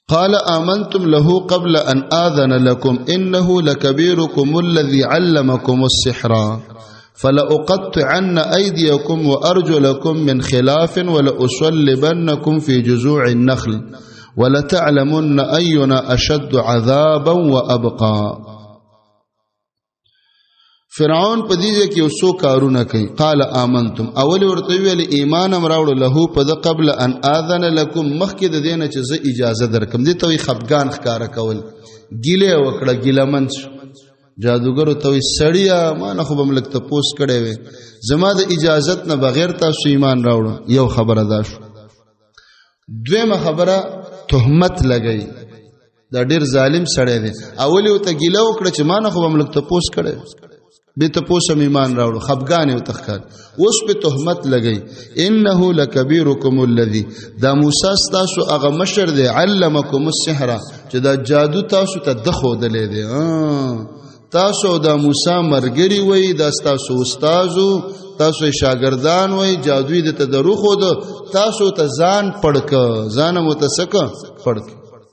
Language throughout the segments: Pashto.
قال آمنتم له قبل أن آذن لكم إنه لكبيركم الذي علمكم السحر فلأقطعن أيديكم وأرجلكم من خلاف ولأصلبنكم في جذوع النخل ولتعلمن أينا أشد عذابا وأبقى. فرعون پدیجه کې وسو کارونه کوي. قال آمنتم اول ورته ویل ایمان امراوړو له پد قبل ان اذن لكم مخکې د دینه چې زه اجازه درکم. دي ته خفغان ښکارا کول ګیله وکړه ګیلمن جادوګر ته سړیا ما نه خو بملک ته پوس کړي وي زما د اجازت نه بغیر تاسو ایمان راوړو. یو خبره ده. دویمه خبره تهمت لګئی دا ډیر ظالم سړی دی. اول یو ته ګیله وکړه چې ما نه خو بملک ته پوس کړي به ته پوسم ایمان راوړو خفغان او تخکار اوس په تهمت لګئی. انه لکبیرکم الذی دا موسی تاسو هغه مشر دی علمکم السحر چې دا جادو تاسو ته دخو دلې دی. تاسو دا موسی مرګری وای دا تاسو استادو تاسو شاګردان وای جادوی د تدرو خو تاسو ته ځان پړک ځان متسک پړک.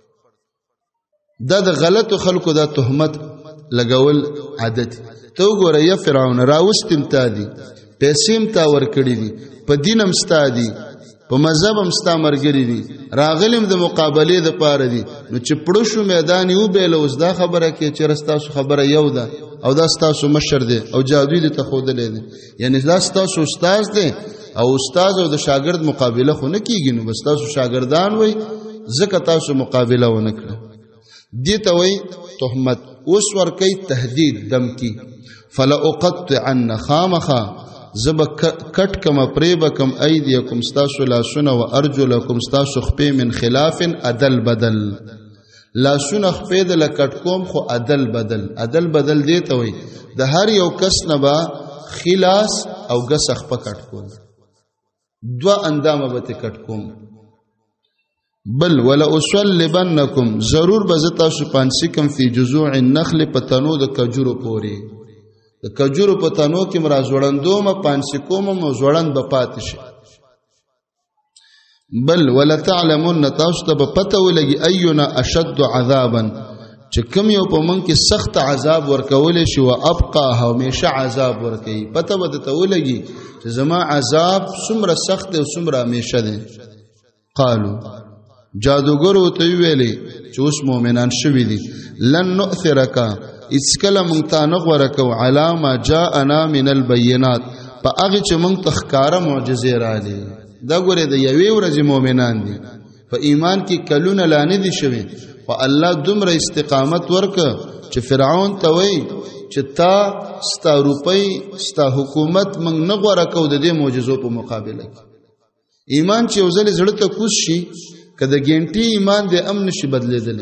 دا د غلط خلکو دا تهمت لګول عادت. تو ګوره یا فرعون راوستم تا دي پیسې تا ور کړی دي په دینم ستا دي په مذهبم ستا مرګری دي راغلم د مقابله د پاره دي نو چې پړو شو میدان یو بیل اوس دا خبره کې چې رستاسو خبره یو ده او دا ستاسو مشر دی او جادوی دي ته خودلې دي یعنی دا ستاسو استاد دی او استاد او د شاګرد مقابله خو نه کیږي نو بس تاسو شاګردان وای زکه تاسو مقابله ونه کړ. دي ته وای تهمت. اوس ور کوي تهدید دمکی. فلا اقطعن خامخا زب کټ کما پریبکم ایدیکم استاسو لاسونه و ارجلکم استاسو خپې من خلاف عدل بدل. لاسونه خپې د لکټ کوم خو عدل بدل. عدل بدل دی ته وای د هر یو کس نه با خلاص او غسخ پکټ کوم دوا اندامه به کټ کوم. بل ولا اصلبنکم ضرور بزتا سو پانسکم فی جذوع النخل پتنو د کجورو پوری د کجورو پتنو کې مرا زوړندو ما پانسکوم مو زوړند به پات شي. بل ولا تعلمون تاسو ته پته ولګي اینا اشد عذابا چې کوم یو په من کې سخت عذاب ورکول شي او ابقا همیشه عذاب ورکي. پته ود ته ولګي چې زما عذاب څومره سخت او څومره همیشه ده. قالو جادوګرو ته ویلي چې اوس مؤمنان شوي دي لن نؤثرک اسکل مونږ ته نه غوړکو علامه جاءنا من البینات په هغه چې مونږ تخکاره معجزې راځي. دا ګوره د یوې ورځې مؤمنان دي په ایمان کې کلونه لانه دي شوي او الله دومره استقامت ورک چې فرعون ته وای چې تا ستا روپۍ ستا حکومت مونږ نه غوړکو د دې معجزو په مقابله کې. ایمان چې وزل زړه ته کوز شي کده ګنټي ایمان دې امن شي بدلیدل.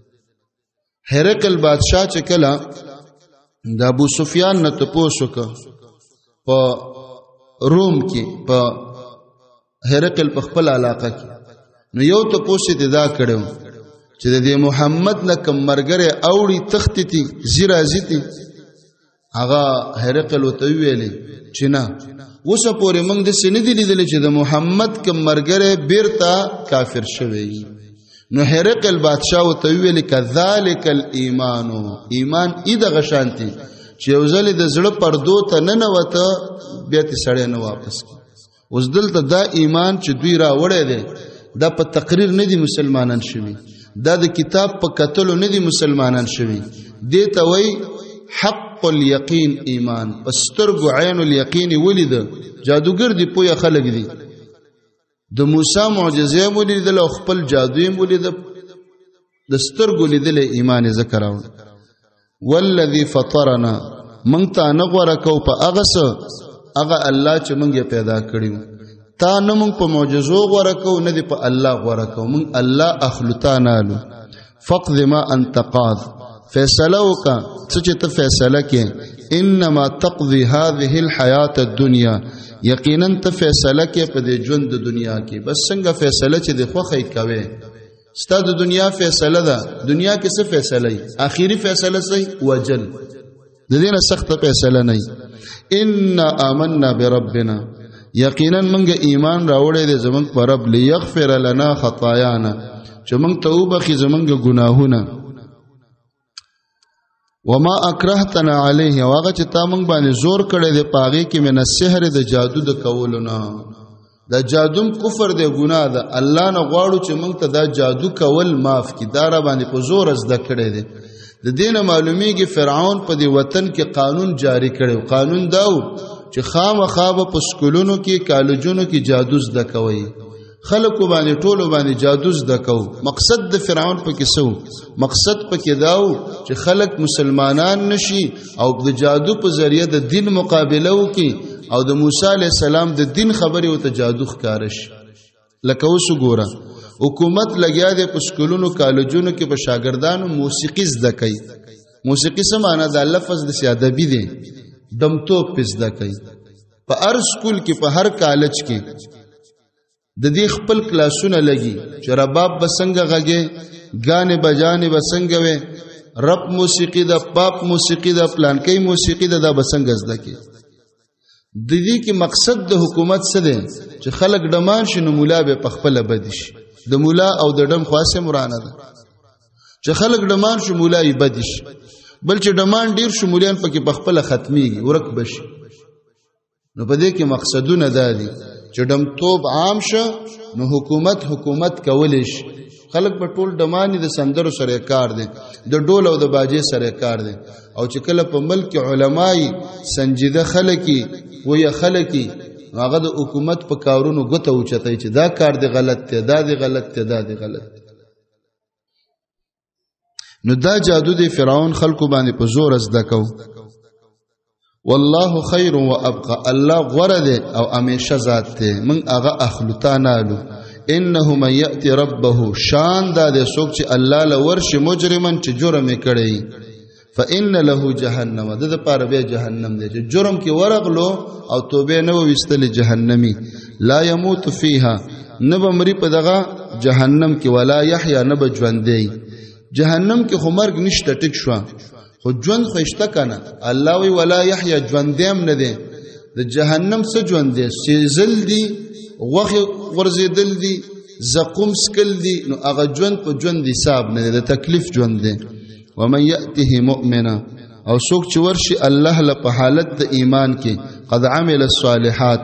هرقل بادشاہ چې کله د ابو سفیان نه تپوسو ک په روم کې په هرقل په خپل علاقه کې نو یو تپوسې دا کړو چې د محمد نه کم مرګره اوړي تختتی زیرا زیتی هغه هرقل وته ویلې چې نه اوسه پورې موږ د سینې دي لیدل چې د محمد کم مرګره بیرته کافر شوی. نو هرقل بادشاہ وته ویل کذالک الایمان ایمان اې د غشانتی چې وزل د زړه پردو ته نه نوته بیا ته سړی نه واپس کی. اوس دلته دا ایمان چې دوی را وړی دی دا په تقریر نه دي مسلمانان شوي دا د کتاب په کتلو نه دي مسلمانان شوي. دې ته وای حق الیقین ایمان پسترګو عین الیقین ولید جادوګر دی پویا خلق دی د موسی معجزې ولید او خپل جادویم ولید د سترګو لیدل ایمان ذکر او والذی فطرنا مونږ ته نه غوړه کو په هغه الله چې مونږ پیدا کړیو تا نه مونږ په معجزو غوړه کو نه دی په الله غوړه کو مونږ الله اخلطانالو. فقد ما انت قاض فیصله وکا چې ته فیصله کې انما تقضي هذه الحیات الدنیا یقینا ته فیصله کې په دې ژوند د دنیا کې بس څنګه فیصله چې د خوخی کوي ستاسو د دنیا فیصله ده. دنیا کې څه فیصله ای اخیری فیصله سي وجل د دې نه سخت فیصله نه. ان آمنا بربنا یقینا منګه ایمان راوړې دې زمنګ پر رب ليغفر لنا خطايانا چې موږ توبه خي زمنګ ګناهونه وما اکرهتنا علیه واغه چې تا موږ باندې زور کړی دې پاغي کې من السحر د جادو د کولونه دا جادوم کفر دی ګناه ده الله نه غواړو چې موږ ته دا جادو کول معاف کی دا را باندې په زور زده کړی دی د دین معلومیږي فرعون په دې وطن کې قانون جاری کړو قانون داو چې خامخا په سکولونو کې کالجونو کې جادو زده کوي خلکو باندې ټولو باندې جادو زده کو مقصد د فرعون په کې سو مقصد په کې داو چې خلک مسلمانان نشي او د جادو په ذریعہ د دین مقابله وکي او د موسی علی السلام د دین خبرې او ته جادو ښکارش لکه اوس ګوره حکومت لګیا دی په سکولونو کالجونو کې په شاګردانو موسیقي زده کوي موسیقي څه معنی دا لفظ د سیادبی دی دمتوب پس زده کوي په هر سکول کې په هر کالج کې د دې خپل کلاسونه لګي چې رباب بسنګ غږی غانې بجانې بسنګ وي رپ موسیقي د پاپ موسیقي د پلانکی موسیقي د بسنګ زده کوي د دې کې مقصد د حکومت څه دی چې خلک ډمان شنو مولا به پخپل بدیش د مولا او د ډم خاصه مرانه ده چې خلک ډمان شو مولا یې بدیش بل چې ډمان ډیر شو مولیان پکې پخپل ختميږي ورک بشي نو په دې کې مقصدونه دادي چې ډم توب عام شه نو حکومت کولې شي خلک په ټول ډمانی د سندرو سره کار دي د ډول او د باجې سره کار دي او چې کله په ملک علماي سنجیده خلکی ویا خلکی هغه د حکومت په کارونو غته اوچتای چې دا کار دی غلط دی دا دی غلط دی دا دی غلط نو دا جادو دی فرعون خلکو باندې په زور زده کو والله خیر و ابقى الله غره دی او همیشه ذات دی من هغه اخلطانالو انه من یاتی ربه شان دا دی څوک چې الله له ورش مجرمن چې جرم کړي فإن له جهنم د پاره به جهنم دی چې جرم کې ورغلو او توبه نه وستل جهنمی لا يموت فيها نبه مری په دغه جهنم کې ولا يحيى نبه ژوندې جهنم کې خو مرګ نشته ټیک شو خو ژوند خوشته کنه الله وی ولا يحيى ژوندېم نه دی د جهنم څه ژوند دی سیزل دی غوخه ورزیدل دی زقوم سکل دی نو هغه ژوند په ژوند حساب نه دی د تکلیف ژوند دی ومن يأته مؤمنا او څوک چې ورشي الله له په حالت د ایمان کې قد عمل الصالحات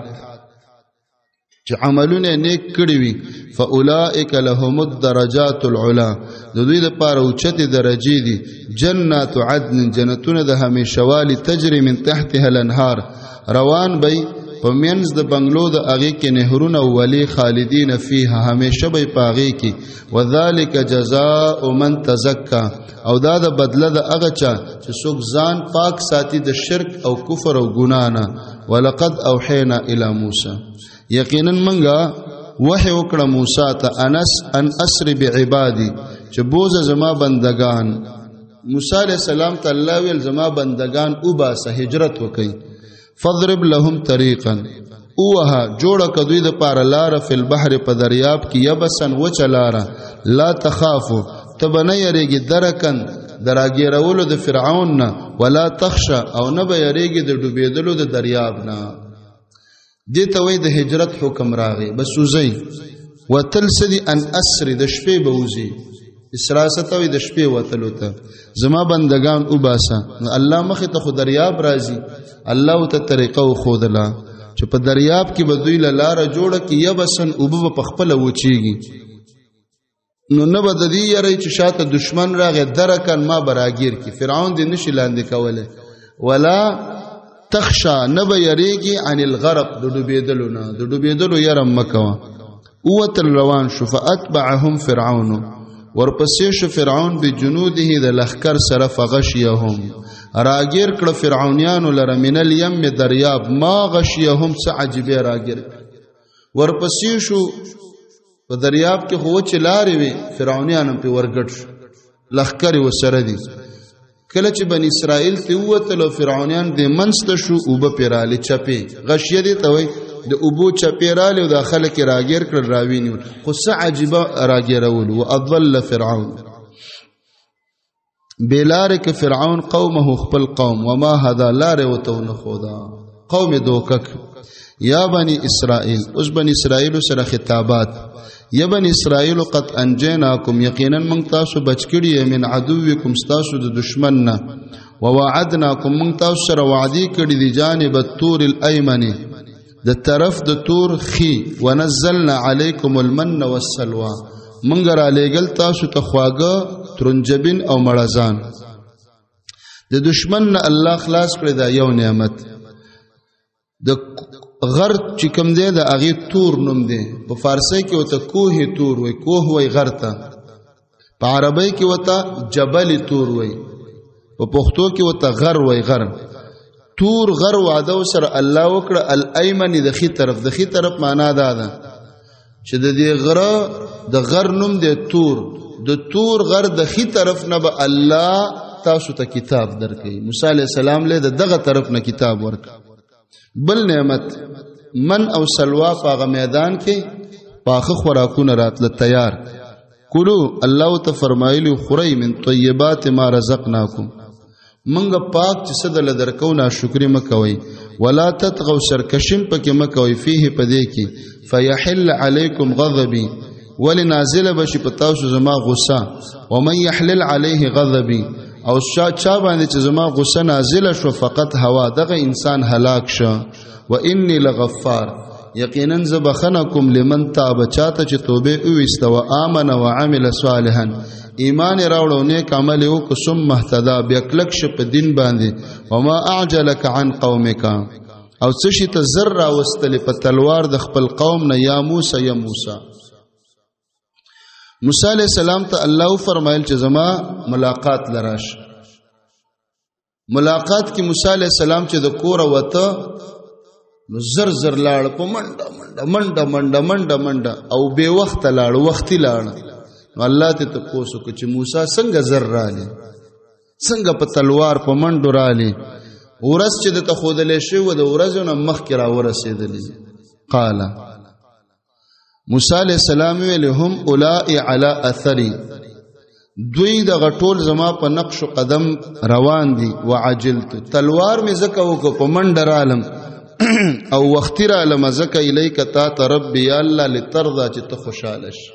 چې عملونه نیک کړی وي فاولئک لهم الدرجات العلا د دوی لپاره اوچته درجې دي جنات عدن جنتونه د همیشوالي تجري من تحتها الانهار روان بي پمینز د بنگلو د اغه کې نهرونه ولی خالدین فیها همیشه به پاغي کې وذالک جزاء من تزکا او دا د بدله د اغه چا چې څوک ځان پاک ساتي د شرک او کفر او ګنا نه ولقد اوحینا الی موسی یقینا منګه وحی وکړه موسی ته ان اسر بعبادی چې بوزه زما بندگان موسی علیہ السلام ته الله ویل زما بندگان او باسه هجرت وکي فضرب لهم طريقا اوها جوړه کدوې د پار لار فل بحر په دریاب کې یبسن وچلاره لا تخافو تبنه یریږي درکن دراګیرولو د فرعون نه ولا تخشى او نه به یریږي د ډوبېدلو د دریاب نه دې ته وې د هجرت حکم راغی بس وزي وتل سدي ان اسر د شپې بوزي اسراست وې د شپې وتلو ته زما بندگان او باسا الله مخه ته خو دریاب راځي الله ته طریقه خودلا چې په دریاب کې بدوی لاره جوړه کې یبسن او په خپل وچیږي نو نه بد دی یری چې شاته دشمن راغی درکن ما براگیر کی فرعون دې نشي لاندې کوله ولا تخشى نبا یریږي عن الغرق د ډوبېدلو نه د ډوبېدلو يرم مکوا او تل روان شو فاتبعهم فرعون ورپسې شو فرعون بجنوده د لخر سره فغشيهم راگیر کړه فرعونانو لره من الیم دریاب ما غشيهم سعجبه راگیر ورپسې شو په دریاب کې خو چلارې وي فرعونانو په ورګټ لخر وسره دي کله چې بن اسرائیل ته وته فرعونان د منست شو او به پیراله چپی غشیه دي ته وي د ابو چپیراله او داخله کې راګیر کړ راویني خو سعجبه راګیرول او اضل فرعون بلارک فرعون قومه خپل قوم وما هذا لار وتون خدا قوم دوکک یا بنی اسرائیل، اس بنی اسرائیل سره خطابات، یا بنی اسرائیل قد انجیناکم، یقینا من تاسو بچ کړی من عدوکم تاسو د دشمن نه، ووعدناکم من تاسو سره وعدی کړی دی جانب الطور الایمن د طرف د تور خی، ونزلنا علیکم المن والسلوى منګ را لېګل تاسو ته خواږه ترنجبین او مړزان. د دشمن نه الله خلاص کړی دا یو نعمت. د غر چې کوم دی د هغې تور نوم دی، په فارسی کې ورته کوه تور وی، کوه وی غر ته، په عربی کې ورته جبل تور وی، په پښتو کې ورته غر وی. غر تور غر وعده سره الله وکړه الایمن د خي طرف. د خي طرف معنا دا ده چې د دې غره د غر نوم دی تور، د تور غر د خي طرف نه به الله تاسو ته کتاب درکړي. موسی علیہ السلام له دغه طرف نه کتاب ورکړ. بل نعمت من او سلوا په میدان کې پاخه خوراکونه راتله تیار. کلو الله ته فرمایلی خوري من طیبات ما رزقناکم، منګه پاک چې صدل درکو ناشکری مکوي، ولا تطغوا سرکشم پکې مکوي فيه پدې کې، فيحل عليكم غضبي ولنازل بشي پتاوسو زما غصه، ومن يحلل عليه غضبي او چا باندې چې زما غصه نازله شو فقط هوا دغه انسان هلاک شو. و انی لغفار، یقینا زبخنکم لمن تاب چاته چې توبه وست او امن او عمل صالحا، ایمان راوړو نیک عمل وکړو، ثم اهتدى بیا کلک ش په دین باندې. وما اعجلك عن قومك، او څه شي ته زر واستل په تلوار د خپل قوم نه، یا موسی یا موسی. موسی علیہ السلام ته الله فرمایل چې زما ملاقات لراش. ملاقات کې موسی علیہ السلام چې د کور وته نو زر زر لاړ، په منډه منډه منډه منډه منډه او به وخت لاړ، وختي لاړ. نو الله ته تاسو کو چې موسی څنګه زر رالی، څنګه په تلوار په منډو رالی، ورس چې د تخودلې شو د ورځو نه مخکې را ورسېدلی. قال موسی علیہ السلام ویل هم اولائی علی اثری، دوی د غټول زما په نقش قدم روان دي. وعجلت، تلوار می زکه وک په منډر عالم او وختیر عالم زکه الیک تا ربی یا الله لترضى چې ته خوشاله شې.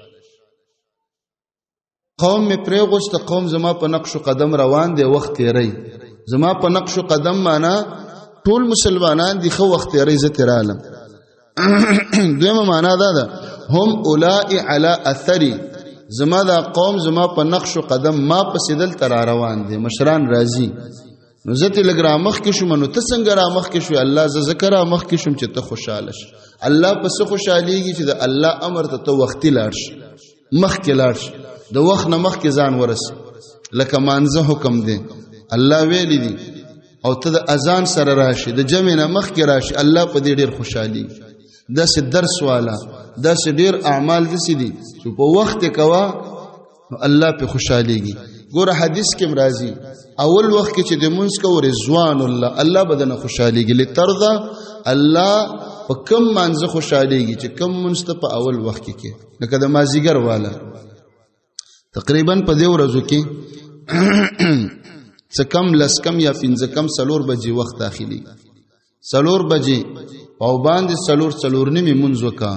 قوم می پرېغوست، قوم زما په نقش قدم روان دي، وخت یې زما په نقش قدم معنا ټول مسلمانان دي، خو وخت یې زتر عالم. دویمه معنا دا ده هم اولائی علی اثری، زما دا قوم زما په نقش و قدم ما پسې دلته را روان دي، مشران راځي. نو زه ته لږ رامخ کې شوم، نو ته څنګه رامخ کې شوې؟ الله زه ځکه رامخ کې شوم چې ته خوشحاله شې. الله پسې خوشحالېږي چې د الله امر ته ته وختي لاړ شې، مخکې لاړ شې، د وخت نه مخکې ځان ورسې. لکه مانځه حکم دی، الله ویلی دي او ته د اذان سره راشي، د جمع نه مخکې راشي، الله په دې ډېر خوشحالېږي. داسې درس والا، داسې ډېر اعمال داسې دي چې په وخت یې کوه نو الله پې خوشحالېږي. ګوره حدیث کې راځي اول وخت کې چې د مونځ کوو رضوان الله، الله به درنه خوشحالېږي. لترضى، الله په کم مانځه خوشحالېږي چې کم مونځ ته په اول وخت کې لکه د مازدیګر والا. تقریبا په دې ورځو کې څه کم لس کم یا پنځه کم څلور بجې وخت داخلي، څلور بجې او باندې څلور نیمې مونځ وکړه.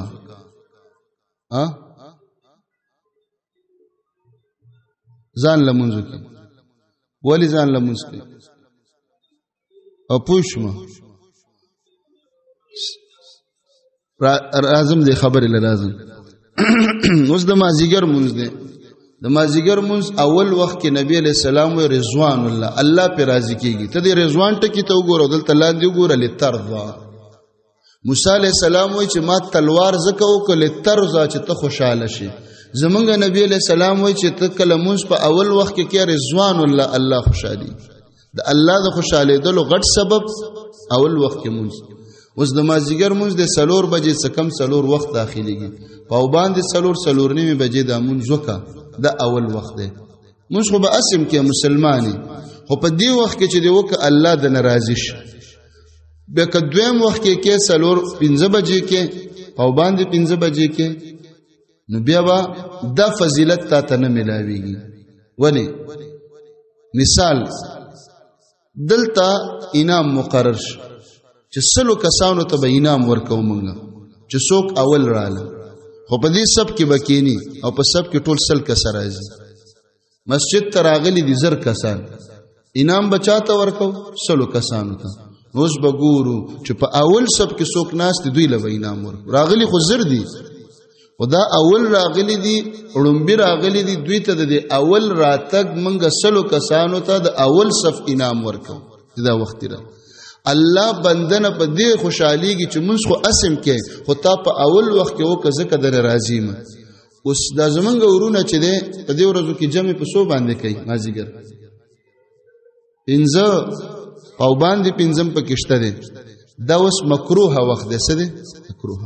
ځان له مونځ وکړه. ولې ځان له مونځ کوي؟ او پوه شوم راځم دې خبرې له راځم. اوس د مازدیګر مونځ دی. د مازدیګر مونځ اول وخت کې نبی علیہ السلام وی رضوان الله، الله پې راضي کېږي. ته دې رضوان ټکي ته وګوره، دلته لاندې وګوره لترضى. موسی علیہ السلام وی چې ما تلوار زکه وکړه لترضى چې ته خوشاله شې. زمونږ نبی علیہ السلام وی چې ته کله مونځ په اول وخت کې رضوان الله، الله خوشالي. د الله د خوشالېدلو غټ سبب اول وخت کې مونځ. اوس د مازدیګر مونځ د 4 بجې څه کم 4 وخت داخليږي، په باندې 4 نیمې بجې د مونځ وکړه، دا اول وخت دی. مونږ خو به اسم کې مسلمانی، خو په دې وخت کې چې دی وکړه الله د ناراضي شي. بیا که دویم وخت کې 4-5 بجې کې په باندې 5 بجې کې، نو بیا به دا فضیلت تا ته نه ملاویږي. ولی مثال دلته انعام مقرر شي چې سلو کسانو ته به انعام ورکو مونږ چې څوک اول رااله خو په دې سب کې بکینی او په سب کې ټول سل کس راځي مسجد ته راغلي دي زر کسان انعام بچاته ورکو سلو کسانو ته اوس به ګورو چې په اول سب کې څوک ناس دي دوی له انعام ورکو راغلي خو زر دي خدا اول راغلی دي وړومبي راغلی دي دوی ته د اول راتګ منګه سلو کسانو ته د اول صف انعام ورکو دا وخت را الله بندنه په دې خوشحاليږي چې موږ خو اسم کې خو تا په اول وخت کې وکړه ځکه در راضی ما اوس دا زمونږ ورونه چې ده په دې ورځو کې جمع په سو باندې کوي مازیګر پنځه او باندې پنځم په کېشته ده دا اوس مکروه وخت ده څه ده مکروه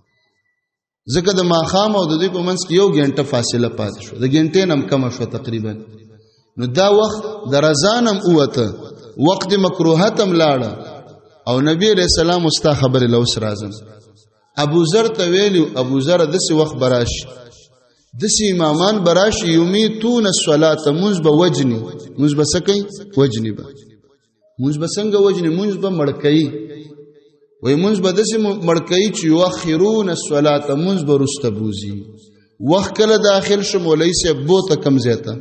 ځکه د ماخام او د دوی په منځ کې 1 غنټه فاصله پاتې شو د غنټې نم کم شو تقریبا نو دا وخت د رضانم اوته وقت مکروهتم لاړه او نبی رسول الله مستا خبر لوس رازم ابو ذر ته ویلو ابو ذر دسی وخت براش دسی امامان براش یمیتون الصلاه منذ بوجنی منذ بسکی وجنی با منذ بسنګ وجنی منذ به مړکئی وای منذ به دسی مړکئی چې یوخرون الصلاه منذ برستبوزی وخت کله داخل شو مولوی سے بوته کم زیاته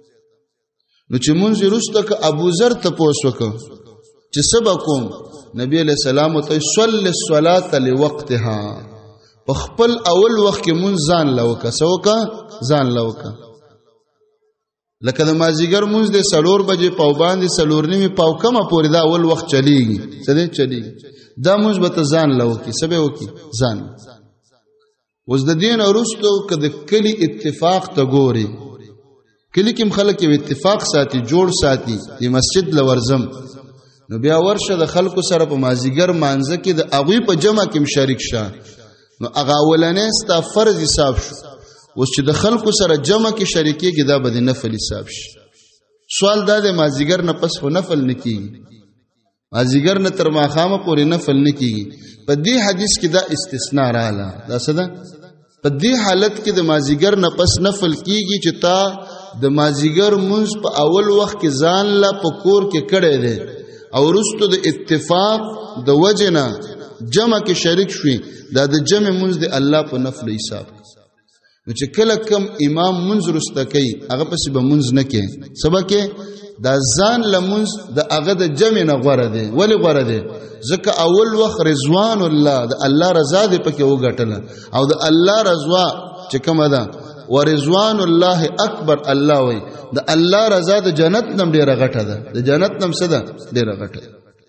نو چې مونږ رسته ک ابو ذر ته پوسوک چې سبا کوم نبی علیہ السلام ته صلی الصلاه لوقتها په خپل اول وخت کې مونږ ځان لوکا سوکا ځان لوکا لکه د مازیګر مونږ د سلور بجې پاو باندې سلور نیمه پاو کمه پورې دا اول وخت چلیږي څه دې چلیږي دا مونږ به ته ځان لوکي سبه وکي ځان اوس د دین ورستو کده کلی اتفاق ته ګوري کلی کوم خلک یو اتفاق ساتي جوړ ساتي د مسجد لورزم نو بیا ورشه د خلکو سره په مازیګر مانځه کې د اغوی په جمع کې شریک شه نو هغه ولنې ستا فرض حساب شو اوس چې د خلکو سره جمع کې شریکيږي دا به د نفل حساب شي سوال دا د مازیګر نه پس خو نفل نکېږي مازیګر نه تر ماخامه پورې نفل نکېږي په دې حدیث کې دا استثناء رااله دا څه ده په دې حالت کې د مازیګر نه پس نفل کېږي چې تا د مازیګر منځ په اول وخت کې ځان لا په کور کې کړي دي او رستو د اتفاق د وجنه جمع کې شریک شوي دا د جمع منځ د الله په نفل حساب نو چې کله کم امام منځ رسته کوي هغه پسې به منځ نه کوي سبا کې دا ځان لمنځ د هغه د جمع نه غوړه دي ولی غوړه دي ځکه اول وخت رضوان الله د الله رضا دې پکې وګټله او د الله رضا چې کومه ده ورضوان الله اکبر الله وي د الله رضا د جنت نم ډیره غټه ده د جنت نم څه ده ډیره غټه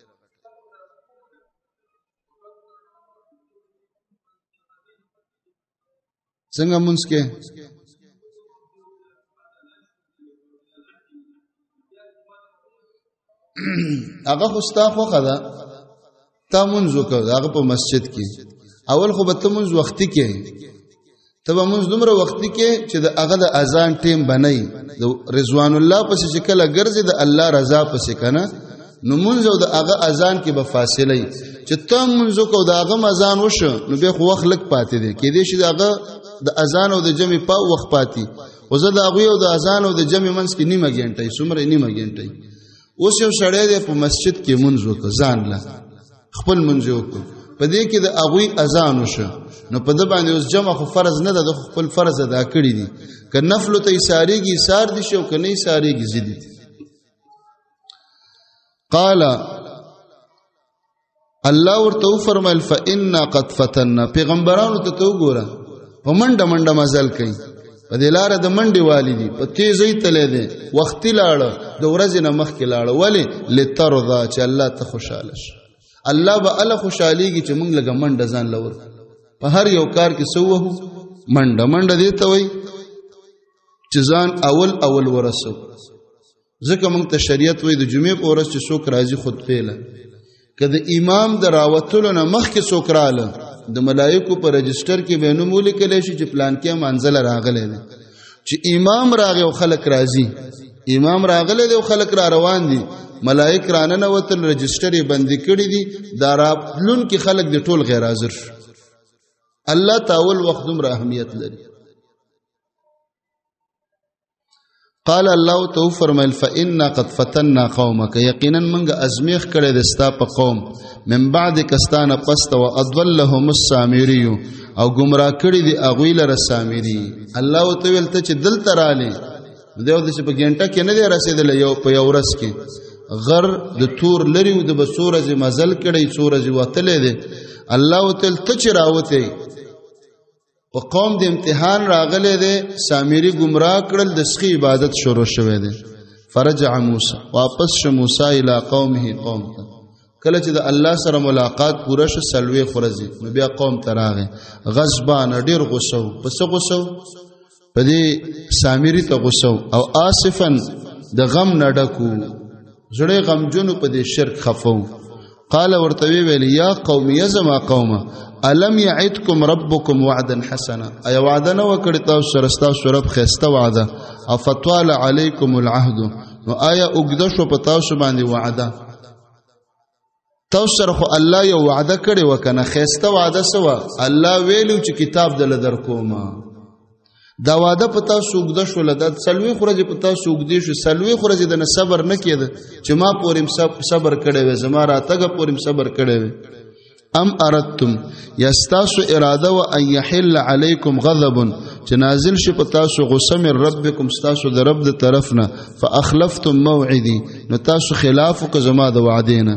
څنګه مونږ کې هغه خوستا خو خدا تا مونږ وکړه هغه په مسجد کې اول خو به ته مونږ وختي کې تبه مونږ دومره وختي کې چې د هغه د اذان ټیم بنئ د رضوان الله پسې چې کله ګرځي د الله رضا پسې کنه نو مونږ او د هغه اذان کې به فاصله چې ته مونږ کو د هغه اذان وشو نو به خو وخت لګ پاتې دي کې دې چې د هغه د اذان او د جمع په وخت پاتې او زه د هغه او د اذان او د جمع منځ کې نیمه غنټه سمره نیمه غنټه اوس یو سړی دی په مسجد کې مونږ وکړ ځان لا خپل مونږ وکړ په دې کې د هغه اذان وشو نو په د باندې اوس جمع خو فرض نه ده د خپل فرض ادا کړی دي که نفل ته ایثاریږي ایثار دي شو که نه ایثاریږي زیدي قال الله ورته فرمایل فإنا قد فتنا پیغمبرانو ته وګوره په منډه منډه مزل کوي په دې لار د منډي والدي په تیزی تلې دي وخت لاړه د ورځې نه مخ کې لاړه ولی لترضا چې الله ته خوشاله شي الله به الله خوشاليږي چې موږ لګ منډه ځان لور په هر یو کار کې سوه منډه منډه دي ته وای چې ځان اول ورسو ځکه موږ ته شریعت وای د جمعې په ورځ چې څوک راځي خطبه له کله امام دراوتلو نه مخ کې څوک رااله د ملائکو پر رجستر کې به نوم لیکل شي چې پلان کې منزل راغله دي چې امام راغی او خلک راځي امام راغله دي او خلک را روان دي ملائک رانه نه وتل رجستر یې بندي کړی دي دا راپلون کې خلک د ټول غیر حاضر الله تعالی وخت دومره اهمیت لري قال الله تو فرمایل فإنا قد فتنا قومك یقینا منګه ازمیخ کړي دستا په قوم من بعد کستانه پست و اضلهم السامری او گمراه کړي دی اغویل رسامری الله تو ویل ته چې دل تراله دیو د په ګنټه کې نه دی رسیدل یو په یو ورځ کې غر د تور لري او د بسورج مزل کړي سورج وتلې دی الله تعالی ته چراوته په قوم د امتحان راغله دی سامری گمراه کړل د سخی عبادت شروع شوه دی فرجع موسی واپس ش موسی الی قومه قوم ته کله چې د الله سره ملاقات پوره شو سلوي خورزي نو بیا قوم تراغه غضبان ډیر غوسو پس غوسو په دې سامری ته غوسو او آصفن د غم نډکو زړه غمجن په دې شرک خفو قال ورتوی ویل یا قوم یزما قومه الم یعدکم ربکم وعدا حسنا ای وعده نو کړی تاسو سره تاسو رب خسته وعده افتوال علیکم العهد نو آیا وګد شو په تاسو باندې وعده تاسو سره خو الله یو وعده کړی وکنه خسته وعده سوا الله ویلو چې کتاب دل درکوما دا وعده پتا سوګد شو لدا سلوي خورج پتا سوګدي شو سلوي خورج د صبر نه کید چې ما پورم صبر کړي و زما راتګه پورم صبر کړي و ام اردتم یستاسو اراده و ان يحل علیکم غضب چې نازل شي پتا سو غصه من ربکم استاسو د رب د طرفنا فاخلفتم موعدي نو تاسو خلاف کو زما د وعدینا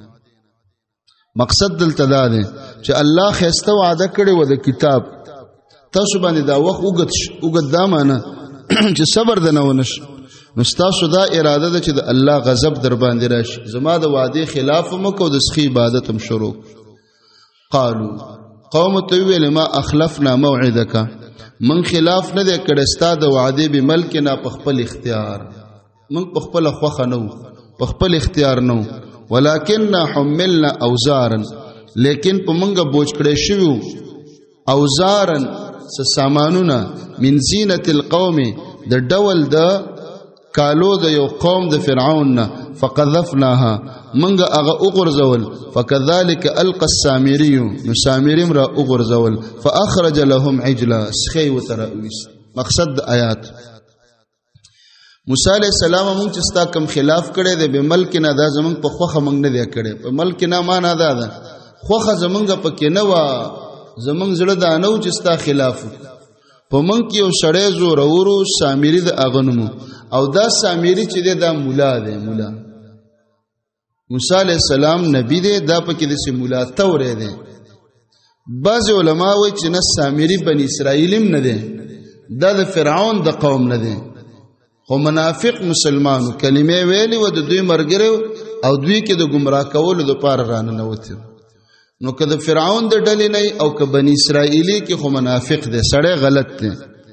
مقصد دلته دا دی چې الله خسته وعده کړي و د کتاب تاسو باندې دا وخت وګد دا معنی چې صبر د نونش نو تاسو دا اراده ده چې د الله غضب در باندې راشي زما د وعده خلاف مکو د سخی عبادت هم شروع قالو قوم تویل ما اخلفنا موعدک من خلاف نه د کړستا د وعده به ملکنا په خپل اختیار من په خپل خوخه نو په خپل اختیار نو ولكن حملنا اوزارا لیکن په منګه بوج کړې شو اوزارا سامانونا من زینت القوم د ډول د کالو د یو قوم د فرعون فقذفناها منګه هغه وګرځول فكذلك القى السامري نو سامری را وګرځول فاخرج لهم عجلا سخي وترويس مقصد آیات موسی علیہ السلام مونږ چې ستا کوم خلاف کړي دی به ملک نه دا زمونږ په خوخه مونږ نه دی کړي په ملک نه معنا دا ده خوخه زمونږ په کې نه و زمونږ زړه دا نه و چې ستا خلاف په مونږ کې یو سړی زور اورو سامری د اغنمو او دا سامری چې دی دا مولا دی مولا موسی علیہ السلام نبی دی دا پکې د سي مولا تورې دی بعض علما وایي چې نه سامری بنی اسرائیلم نه دی دا د فرعون د قوم نه دی خو منافق مسلمانو کلمې ویلي و د دوی مرګره او دوی کې د گمراه کولو د پار رانه نوته نو که د فرعون د ډلې نه او که بنی اسرائیلی کې خو منافق دی سړی غلط دی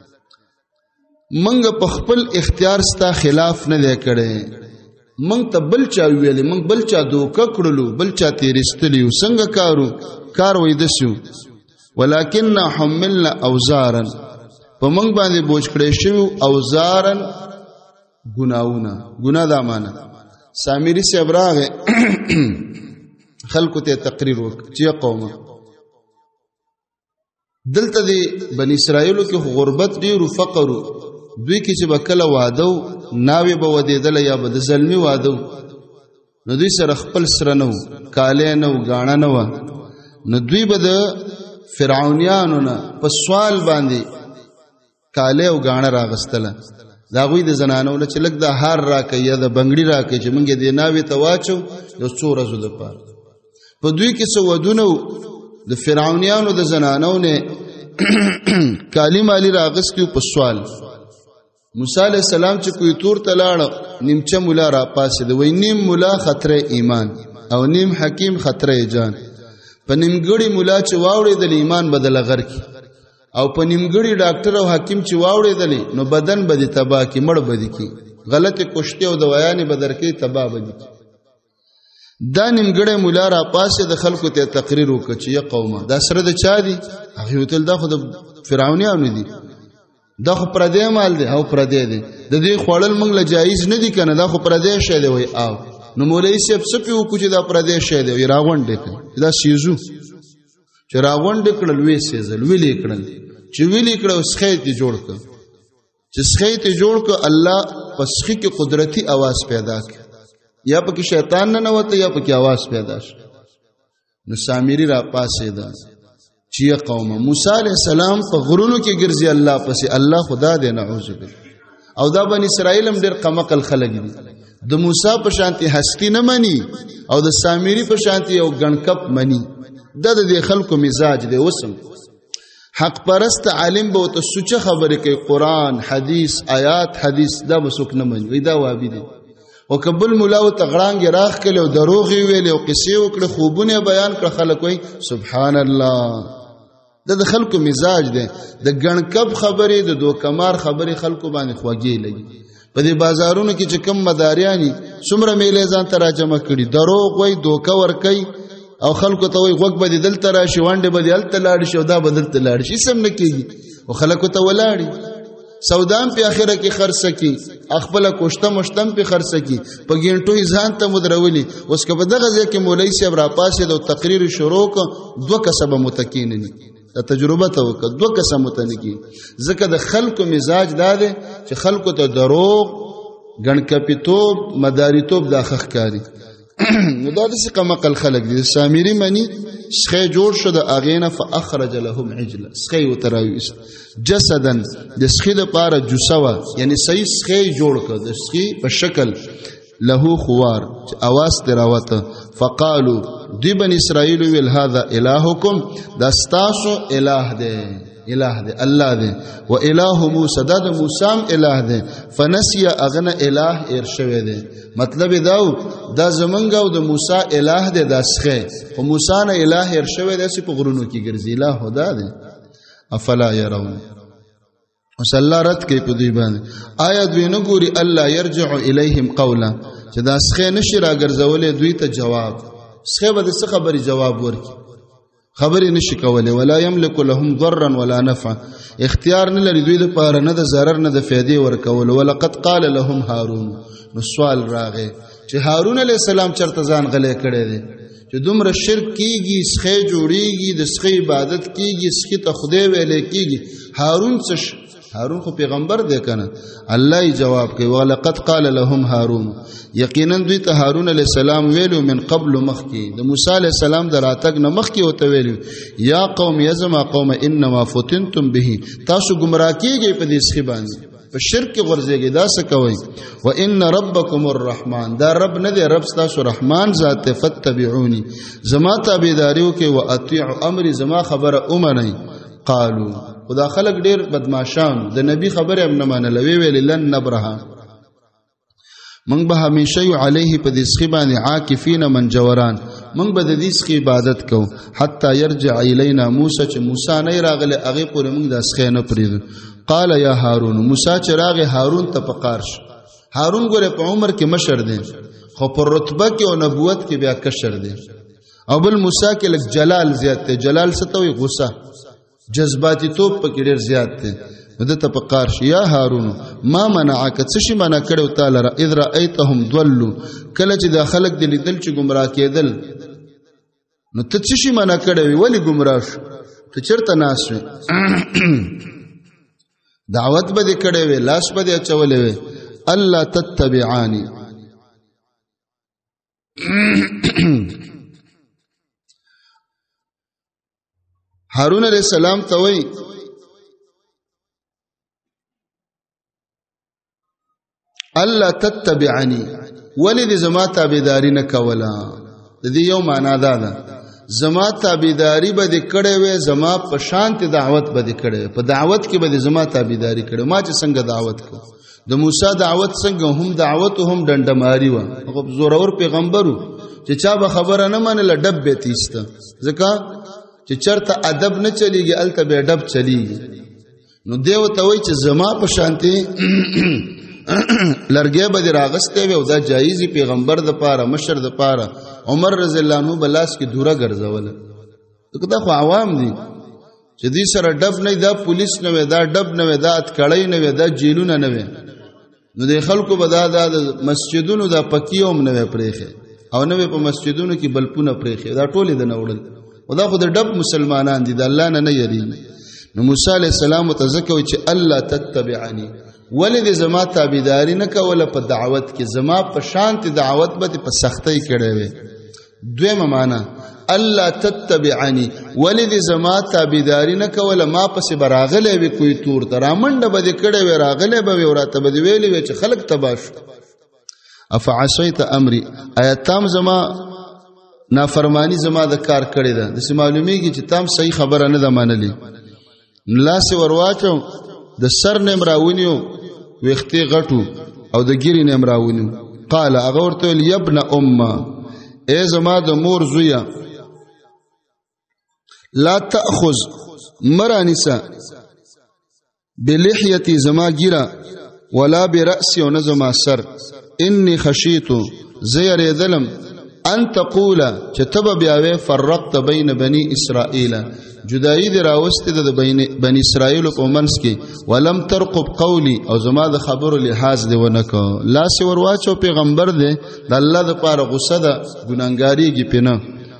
منګ په خپل اختیار ستا خلاف نه دی کړي منګ ته بل چا ویلي منګ بل چا دوکه کړلو بل چا تیرستلی څنګه کار وې دسو ولکن حملنا اوزارا په منګ باندې بوج کړی شو اوزارا گناہ دا مانا سامری سے ابراغ خلقو تے تقریر وک چی قوم دلتا دی بنی اسرائیلو کی غربت دیرو فقرو دوی کی چی بکل وادو ناوی با ودیدل یا با ظلمی وادو نو دوی سر خپل سرنو کالی نو گانا نو نو دوی با دا فرعونیانو نا پس سوال باندی کالی و گانا راغستلا دا غوی د زنانو له چلک د هار راکې یا د بنگړی راکې چې مونږ دې ناوي ته واچو یو څو ورځې د پاره په دوی کې څو ودونو د فرعونیانو د زنانو نه کالی مالی راغستیو په سوال موسی علیہ السلام چې کوی تور تلاړ نیمچه مولا را پاسې د وای نیم مولا خطر ایمان او نیم حکیم خطر جان په نیمګړی مولا چې واوړې د ایمان بدل غر کی او په نیمګړی ډاکټر او حکیم چې واوړېدلې نو بدن به دي تباہ کی مړ به دي کی غلطه کوشتي او دوايانې بدر کې تباہ به دي دا نیمګړی مولا را پاسه د خلکو ته تقریر وکړي چې قومه دا سره د چا دي هغه تل دا خو د فرعونیانو دي دا خو پردې مال دي او پردې دي د دې خوړل موږ له جایز نه دي کنه دا خو پردې شه دی وای او نو مولوی صاحب سپي وکړي چې دا پردې شه دی راغونډ کړي دا سیزو چې راغونډ کړل وې سیزل ویلې کړل چې ویلې کړو سخیت جوړ کړ چې سخیت جوړ کړ الله په پسخی کې قدرتی आवाज پیدا کړ یا پکې شیطان نه نوته یا پکې आवाज پیدا شو نو سامری را پاسې ده چې قوم موسی علیہ السلام په غرونو کې ګرځي الله پسې الله خدا دې نعوذ بالله او دا بنی اسرائیل هم ډېر قمقل خلک دي د موسی په شانتي هستی نه مني او د سامری په شانتي یو ګڼکپ مني دا د خلکو مزاج دی وسم حق پرست عالم به ته سوچه خبره کوي قران حدیث آیات حدیث دا مسوک نه مني وای دا وابي دي او قبل مولا او تغړانګ راخ کله او دروغي ویل او قصې وکړه خوبونه بیان کړ خلک وای سبحان الله د خلکو مزاج دی د ګڼکب خبرې د دوکمار خبرې خلکو باندې خوږی لګي په دې بازارونو کې چې کم مداریانی څومره میلې ځان ته راجمع کړي دروغ وای دوکه ور کوي او خلکو ته وای غوږ به دلته راشي وانډه به دلته لاړ شي او دا به دلته لاړ شي سم نه کیږي او خلکو ته ولاړي سودام په اخره کې خرڅ کی خپل کوشته مشتم په خرڅ کی په ګینټو ځان ته مدرولي اوس که په دغه ځای کې مولوی صاحب را پاسې د تقریر شروع کو دوه کسبه متکیننی دا تجربه ته وکړه دوه کسه متنکی ځکه د خلکو مزاج دا دی چې خلکو ته دروغ ګڼکپیتوب مداریتوب دا خخکاری نو دا د څه قمقل خلک دي سامری منی سخه جوړ شو د اغینه فاخرج لهم عجلا سخه وتراویس جسدن د سخه د پاره جوسوا یعنی صحیح سخه جوړ کړ د سخه په شکل له خوار اواز تراوته فقالوا دی بن اسرائیل ویل هذا الهکم دستاسو الہ دے الله دے و الہ موسی د موسی الہ دے فنسی اغنه الہ ارشوی دے مطلب داو دا زمنګ او د موسی الہ دے داسخه او موسی نه الہ ارشوی دے په غرونو کې ګرځي الہ خدا دے افلا يرون وصلی الله رات کې په دوی باندې آیا دوی نه ګوري الله يرجع الیهم قولا چې داسخه نشي راګرځولې دوی ته جواب سخه به څه خبري جواب ورکي خبرې نشي کولای ولا يملك لهم ضرا ولا نفع اختیار نه لري دوی لپاره نه د zarar نه د فائدې ورکول ولقد قال لهم هارون نو سوال راغی چې هارون علی السلام چرته ځان غلې کړي دي چې دومره شرک کیږي سخه جوړیږي د سخه عبادت کیږي سخه ته خدای ویلې کیږي هارون خو پیغمبر دی کنه الله جواب کوي ولقد قال لهم هارون یقینا دوی ته هارون علی السلام ویلو من قبل مخکی د موسی علی السلام دراتګ نه مخکی وته ویلو یا قوم یزما قوم انما فتنتم به تاسو گمراه کیږئ په دې سخی باندې په شرک ورځيږي دا څه کوي و ان ربکم الرحمن دا رب نه دی رب تاسو رحمان ذات فتبعونی زما تابعداریو کې و اطیعوا امری زما خبره اومنئ قالوا خدا خلق ډیر بدمعشان د نبی خبره هم نه منلوي ویل لن نبرها من به همیشه علیه په دې سخی باندې عاکفین من جوران من به د دې سخی عبادت کو حتی يرجع الینا موسی چې موسی نه راغله هغه پورې موږ د سخی نه پریدو قال یا هارون موسی چې راغه هارون ته پکارش هارون ګوره په عمر کې مشر دی خو په رتبه کې او نبوت کې بیا کشر دی او بل موسی کې لک جلال زیات دی جلال ستوي غصه جذباتی توپ پکې ډیر زیات دی د ته پکار شي یا هارون ما منعک څه شي منع کړو تعالی را اذ رايتهم ضلوا کله چې د خلق د لیدل چې گمراه کېدل نو ته څه شي منع کړو ولی گمراه شو ته چرته ناس دعوت به دې کړې وې لاس به دې اچولې وې الله تتبعانی هارون علیہ السلام ته وی الله تتبعنی ولید زما تابعداری نه کولا د دې یو معنا ده زما تابعداری به د کړه وې زما په شانت دعوت به د کړه په دعوت کې به د زما تابعداری کړه ما چې څنګه دعوت کو د موسی دعوت څنګه هم دعوت هم ډنډماری و هغه زورور پیغمبرو چې چا به خبره نه منله ډب به تیسته ځکه چې چرته ادب نه چلیږي الته به ادب چلیږي نو دیو ته وای چې زما په شانتي لرګي به راغسته وي او دا جایزي پیغمبر د پاره مشر د پاره عمر رضی الله عنه بلاس کې دوره ګرځول دا خو عوام دي چې دې سره ډب نه دا پولیس نه وي دا ډب نه وي دا اتکړی نه وي دا جیلونه نه وي نو د خلکو به دا د مسجدونو دا پکیوم نه وي پرېخه او نه په مسجدونو کې بلپونه پرېخه دا ټولې د نوړل خدا خو د ډب مسلمانان دي د الله نه نه یری نو موسی علی السلام متذکر چې الله تتبعنی ولی دې زما تابعداري نه کوله په دعوت کې زما په شانت دعوت به په سختۍ کړې وې دویمه معنا الله تتبعني ولی دې زما تابعداري نه کوله ما پسې براغله وي کوئی تور درامنډه به دې کړې وې راغله به وراته به ویلې وې چې خلق تباش افعصيت امري ايتام زما نافرمانی زما د کار کړی ده د معلومیږي چې تام صحیح خبره نه ده منلې لاس ورواچو د سر نیم راونیو وختي غټو او د ګيري نیم راونیو قال اغه ورته ول ابن امه ای زما د مور زویا لا تاخذ مرانسا بلحيتي زما ګيرا ولا براسي ونزما سر اني خشيت زير ذلم ان تقول چتب بیاوه فرقت بین بني اسرائيل جدائی دی راوست د بني اسرائيل په منس کې ولم ترقب قولي او زما د خبرو لحاظ دی ونکو لاس ورواچو پیغمبر دی د الله د پاره غصه ده ګناګاریږي پینه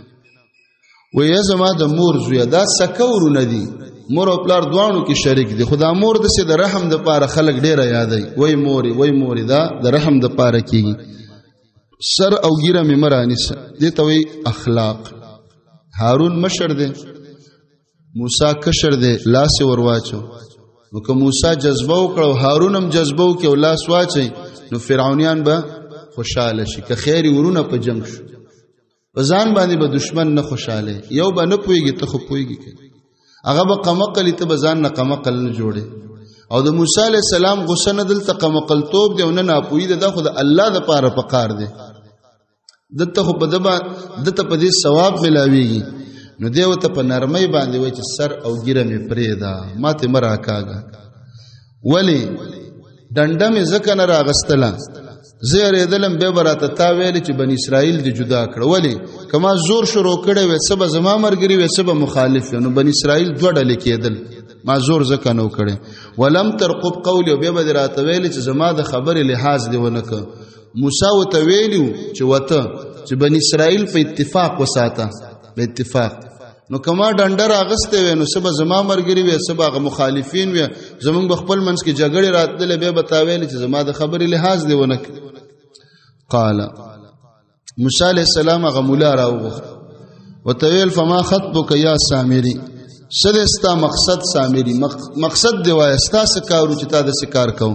وې زما د مور زویا دا سکور ندی مور او پلار دوانو کې شریک دي خدا مور د سي د رحم د پاره خلق ډیره یادای وای موري دا د رحم د پاره کیږي سر او ګیره می مرانیس دي ته وی اخلاق هارون مشر دی موسی کشر دی لاس ورواچو نو که موسی جذبه وکړو هارون هم جذبه وکړو لاس واچي نو فرعونیان به خوشاله شي که خیر ورونه په جنگ شو ځان باندې به دشمن نه خوشاله یو به نه پويږي ته خو پويږي هغه به قمقل ته بزان نه قمقل نه جوړي او د موسی علی السلام غصه نه دلته قمقل توب دی نه پوي ده خو د الله د پاره پکار دی دته خو په دبا دته په دې ثواب ملاويږي نو دیو ته په نرمۍ باندې وای چې سر او ګیره می پرېدا ماته مرا کاغه ولی ډنډه می زکه نه راغستله زیر دلم به براته تا ویل چې بنی اسرائیل دی جدا کړ ولی کما زور شروع کړي وې سبا زما مرګري وې سبا مخالف نو بنی اسرائیل دوه ډلې کېدل ما زور زکه نو کړي ولم ترقب قولي به براته ویل چې زما د خبرې لحاظ دی ونک موسی وته ویلو چې وته چې بنی اسرائیل په اتفاق وساته په اتفاق نو کما ډنډر اغسته و نو سبا زما مرګري و سبا غ مخالفین و زمون بخپل منس کې جګړه راتله به بتاویل چې زما د خبرې لحاظ دی ونک قال موسی علیہ السلام غمولا راوغ وتویل فما خطبك یا سامری سدستا مقصد سامری مقصد دی واستا سکارو چې تا د سکار کوم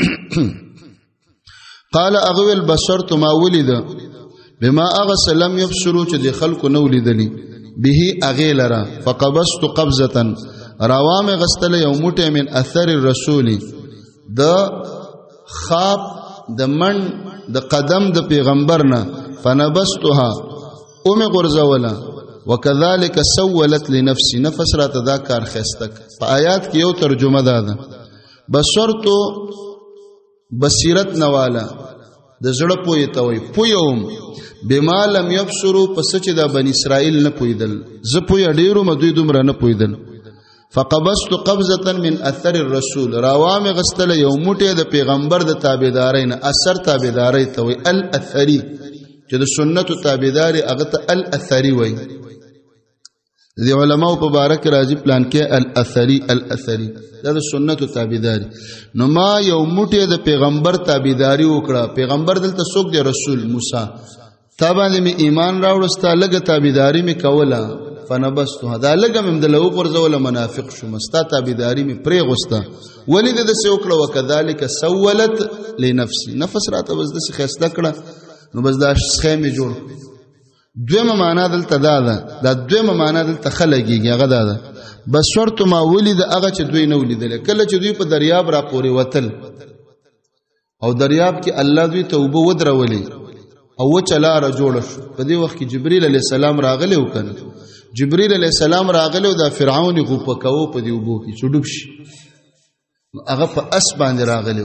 قال اغویل بصرت ما ولد بما اغسلم يبصروا چې د خلکو نو لیدلی به اغیلرا فقبضت قبضه روام غستل یو موټه من اثر الرسول د خاب د من د قدم د پیغمبرنا فنبستها اوم غرزولا وكذلك سولت لنفسي نفس را تدا کار خستک په آیات کې یو ترجمه ده بصرت بصیرت نوالا د زړه پوي ته وي پويوم بما لم يبصروا پس چې د بنی اسرائیل نه پویدل ز پوي ډیرو مدوی دومره نه پویدل فقبضت قبضه من اثر الرسول روام غستل یو موټه د پیغمبر د تابعدارین اثر تابعداري ته وي الاثری چې د سنت تابعداري هغه ته الاثری وي دی علماء په بارک راځي پلان کې الاثری دا د سنت تابعداري نو ما یو موټه د پیغمبر تابعداري وکړه پیغمبر دلته څوک دی رسول موسی تابانه می ایمان راوړستا لګه تابعداري می کوله فنبستها دا لګم هم د لو قرزول منافق شو مستا تابعداري می پرې غوستا ولید د سې وکړه وکذالک سولت لنفسي نفس راته بس د خسته کړه نو بس دا سخیمه جوړ دویمه معنا دلته دا دویمه معنا دلته خلګيږي هغه دا بس شرط ما ولید هغه چې دوی نو لیدل کله چې دوی په دریاب را پورې وتل او دریاب کې الله دوی توبه ودرولې او چلا را جوړ شو په دې وخت کې جبرئیل علی السلام راغلی وکنه جبرئیل علیہ السلام راغله او د فرعون غوپه کوو په دی وبو کې چډوب شي هغه په اس باندې راغله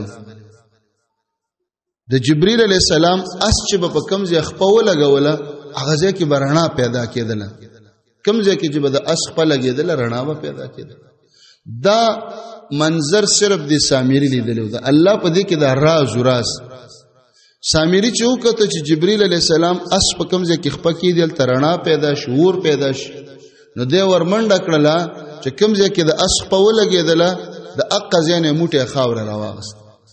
د جبرئیل علیہ السلام اس چې په کمزې خپو لګوله هغه ځکه برهنا پیدا کېدل کمزې کې چې د اس خپل لګېدل رڼا به پیدا کېدل دا منظر صرف د سامری لیدل دا الله په دې کې دا راز سامری چې وکړه چې جبرئیل علیہ السلام اس په کمزې کې خپه کېدل ترڼا پیدا شعور پیدا شي نو دی ورمنډه کړله چې کمزې کې د اس په ولګېدل د اقا ځنه موټه خاور راوغست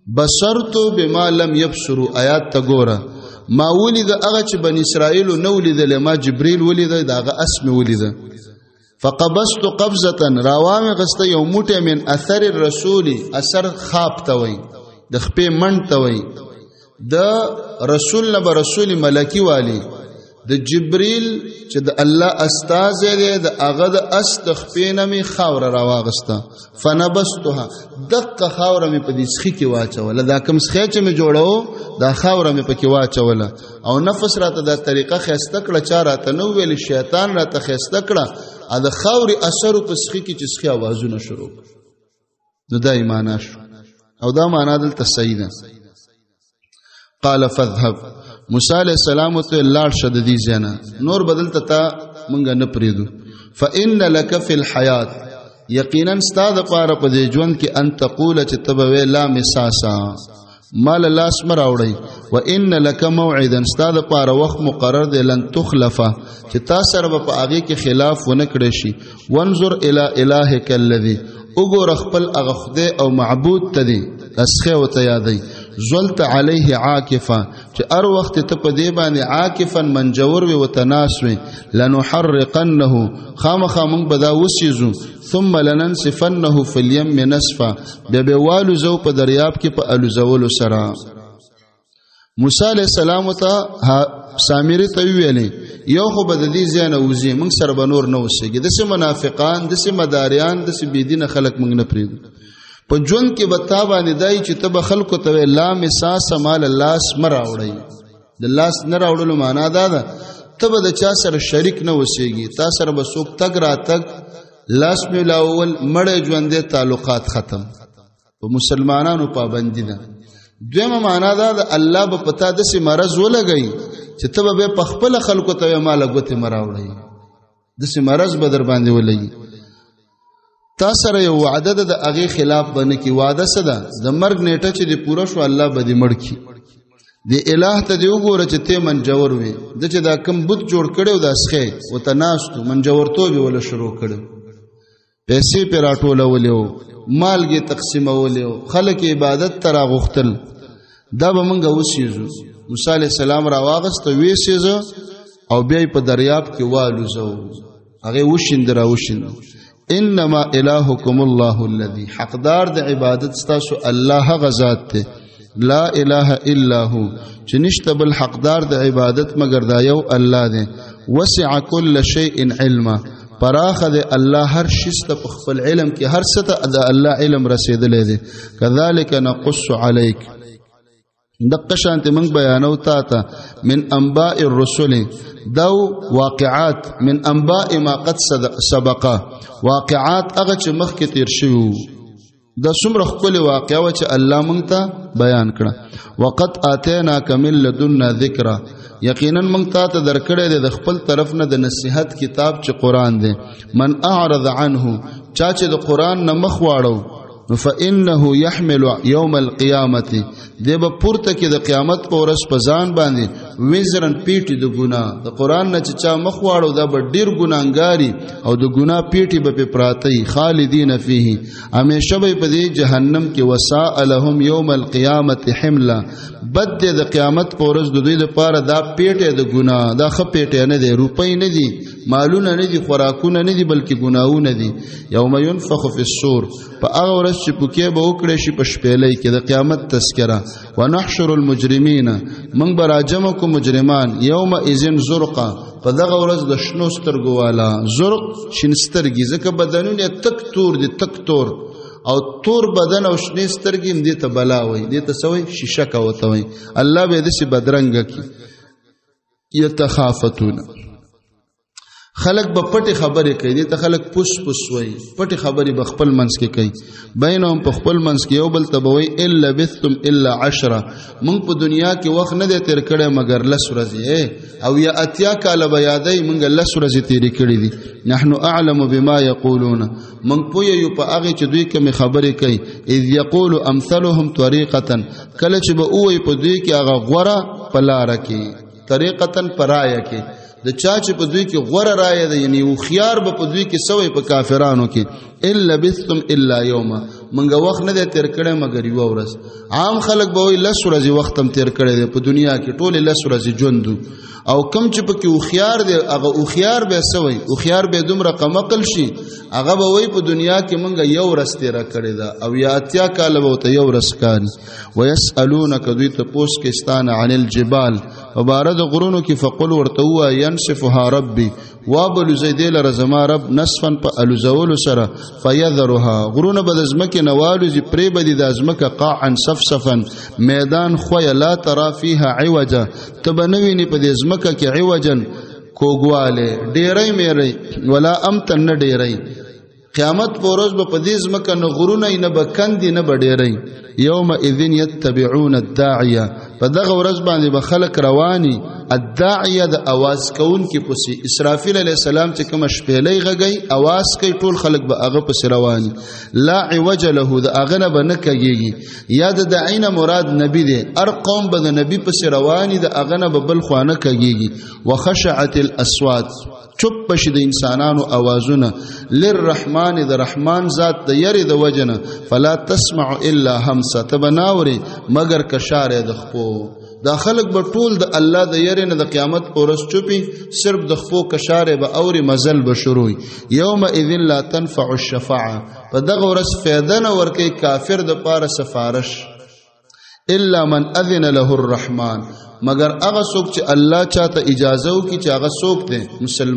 بصرت بما لم يبصروا آیات تا ګوره ما ولید هغه چې بنی اسرائیل نو ولید ما جبريل ولید دا هغه اسم ولید فقبضت قبضه راوامه غسته یو موټه من اثر الرسول اثر خاب توي د خپې من توي د رسول نه رسول ملکی والی د جبريل چې د الله استاذ دی د هغه د استخفینه می خاور راواغسته فنبستها دقه خاور می په دې سخی کې واچوله دا کوم سخی چې می جوړو دا خاور می پکې واچوله او نفس راته دا طریقه خسته کړه چا راته نو ویل شیطان راته خسته کړه ا د خاوري اثر په سخی کې چې سخی आवाजونه شروع نو دا ایمان شو او دا معنا دلته صحیح ده قال فذهب موسی علیہ السلام ته لاړ شد دي زینا نور بدلته تا مونږ نه پریدو فإن لك في الحياة یقینا استاد پاره په دې ژوند کې ان تقول چې تبوي لا مساسا مال لاس مراوړی وان لك موعدا استاد پاره وخت مقرر دی لن تخلفه چې تاسو رب په هغه کې خلاف ونه کړی شي وانظر الى الهك الذي وګور خپل هغه خدای او معبود تدي اسخه او ته یادای زلت علیه عاکفا چې ار وخت ته په دی باندې عاکفا منجور وي وتناسوي لنحرقنه خامخ من بدا وسیزو ثم لننسفنه في اليم نسفا به والو زو په دریاب کې په الو زول سره موسی علیہ السلام ته سامری ته ویلې یو خو بد دي زنه وزي موږ سره بنور نه وسېږي د سه منافقان د سه مداریان د سه بيدینه خلق موږ نه پریدو په ژوند کې بتا باندې دای چې تب خلکو ته لا مساس مال الله اسمر راوړی د الله نه راوړلو معنا دا ده تب د چا سره شریک نه وسېږي تا سره به څوک تګ را تګ لاس ملاول مړ ژوندې تعلقات ختم په مسلمانانو پابندی ده دویمه معنا دا ده الله به پتا د سي مرز ولګي چې تب به په خپل خلکو ته مال غوته مراوړی د سي مرز به در باندې ولګي تا سره یو وعده د هغه خلاف باندې کی وعده سده د مرګ نیټه چې دی پوره شو الله به دې مړ کی دی الہ ته دی وګوره چې ته منجور وي د چې دا کم بت جوړ کړو د اسخه وتناستو منجورتو به ول شروع کړو پیسې پر راټولولیو مالګي تقسیمولیو خلک عبادت تر غختل دا به مونږ وسیزو موسی علی السلام را واغست ویسیزو او بیا په دریاب کې والو زو هغه وشیند را وشیند انما الهکم الله الذي حقدار د عبادت ستاسو الله غزاد ته لا اله الا هو چې نشته بل حقدار د عبادت مگر دا یو الله دی وسع كل شيء علما پراخه د الله هر شي ست په خپل علم کې هر څه ته د الله علم رسیدلې دی کذالک نقص عليك دقه شانت من بیانو تا من انباء الرسل دو واقعات من انباء ما قد سبقا واقعات هغه چې مخکې تیر شوی د څومره خپل واقعه چې الله مونږ ته بیان کړه وقد اتیناک من لدنا ذکر یقینا مونږ ته درکړې د خپل طرف نه د نصيحت کتاب چې قران دی من اعرض عنه چا چې د قران نه مخ واړو فإنه يحمل يوم القيامة دیبا پورته کې د قیامت په ورځ په ځان باندې وزرن پیټي د ګناه د قران نه چې چا مخ واړو دا به ډیر ګناګاری او د ګناه پیټي به پراتی خالدین فيه همیشه به په دې جهنم کې وساء لهم يوم القيامة حملا بد د قیامت په ورځ د دوی لپاره دا پیټي د ګناه دا خ پیټي نه دی روپۍ نه دی مالونه نه دي خوراکونه نه دي بلکې ګناونه دي یوم ينفخ في الصور په هغه ورځ چې پوکې به وکړي شي په شپېلې کې د قیامت تذکره ونحشر المجرمین من براجم کو مجرمان یوم اذن زرقا په دغه ورځ د شنو سترګو والا زرق شینسترګي ځکه بدنونه تک تور دي تک تور او تور بدن او شنې سترګې هم دې ته بلا وي دې ته سوي شیشه کا وته وي الله به دې سي بدرنګ کی یتخافتون خلق به پټي خبرې کوي دي ته خلق پوس پوس وای پټي خبرې به خپل منس کې کوي بینهم په خپل منس کې یو بل تبوي الا بثم الا 10 مونږ په دنیا کې وخت نه دی تیر کړی مگر لس ورځې او یا اتیا کاله به یادای مونږ لس ورځې تیر کړی دي نحنو اعلم بما يقولون مونږ پوی یو په هغه چې دوی کوم خبرې کوي اذ يقول امثلهم طريقه کله چې به وای په دوی کې هغه غوړه پلار کې طریقه پرایا کې د چا چې په دوی کې غوړه رایه ده یعنی خيار به په دوی کې سوې په کافرانو کې الا بثم الا یوما منګه وخت نه دی تیر کړی مګر یو ورځ. عام خلک به وایي 10 ورځې وخت هم تیر کړی دی په دنیا کې، ټول 10 ورځې ژوند. او کم چې پکې اوخيار دی هغه اوخيار به سوي، اوخيار به دومره قمقل شي هغه به وای په دنیا کې مونږه یو ورځ تیر کړی دا او یا اتیا کال به ته یو ورځ کاری. ويسالونک دوی ته پوس کې ستانه عن الجبال وبارد غرونو کې فقل ورته هو ينسفها ربي وابل زیدل رزما رب نصفا فالزول سرا فيذرها غرونه بد ازمکه نوالو زی پری بدی د ازمکه قاعا صفصفا میدان خو لا ترى فيها عوجا تبنوی نه په ازمکه کې عوجن کوګواله ډیرای میری ولا امتن نه ډیرای. قیامت پورز به په دې ازمکه نه غرونه نه بکندي نه بډیرای. یوم اذن يتبعون الداعيه فدغه ورځ باندې به خلق رواني الداعيه د اواز کون کې پسې اسرافیل علی السلام چې کوم شپېلې غږی اواز کوي ټول خلق به هغه پسې رواني. لا عوج له د هغه نه بنه کېږي یا د دعین مراد نبی دی ار قوم به د نبی پسې رواني د هغه نه بل خوانه کېږي. وخشعت الاصوات چپ بشي د انسانانو اوازونه للرحمن د رحمان ذات د یری د وجنه فلا تسمع الا همسه تبناوري مگر کشاره د خپو. دا خلق به ټول د الله د یری نه د قیامت پورس چوپی صرف د خپو کشاره به اوري مزل به شروع. یوم اذن لا تنفع الشفاعه په دغه ورځ فایده نه ورکي کافر د پاره سفارش الا من اذن له الرحمن مگر هغه څوک چې الله چاته اجازه وکي چې هغه څوک دی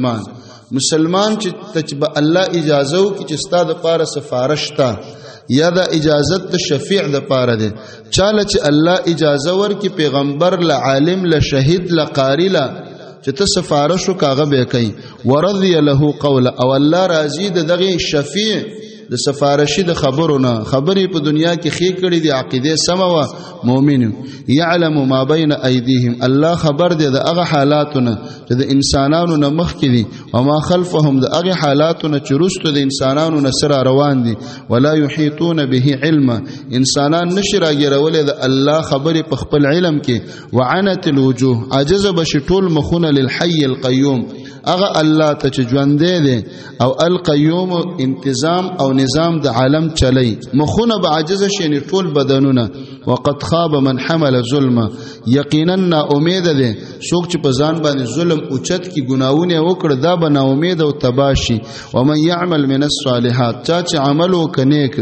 مسلمان چې تجب الله اجازه وکي چې ستاسو لپاره سفارش تا یا دا اجازت د شفیع د پاره دی. چاله چې الله اجازه ورکي پیغمبر ل عالم ل شهید ل قاری ل چې ته سفارش وکاغه به کوي. ورضی له قول او الله راضی دغه شفیع د سفارشی د خبرونه خبرې په دنیا کې خې کړې دي عقیده سم و مؤمن يعلم ما بين ايديهم الله خبر دی د هغه حالاتونه چې د انسانانو نه مخ کې دي او ما خلفهم د هغه حالاتونه چې رستو د انسانانو نه سره روان دي. ولا يحيطون به علما انسانان نشي راګرولې د الله خبرې په خپل علم کې. وعنت الوجوه عجز بشي ټول مخونه للحي القيوم اغه الله ته چې ژوند دی او القيوم انتظام او نظام د عالم چلی مخونه به عاجز شي ټول بدنونه. وقد خاب من حمل ظلم یقینا امید ده څوک چې په ځان باندې ظلم اوچت کی ګناونه وکړ دا به نا امید او تباشي. ومن يعمل من الصالحات چا چې عمل وکنيک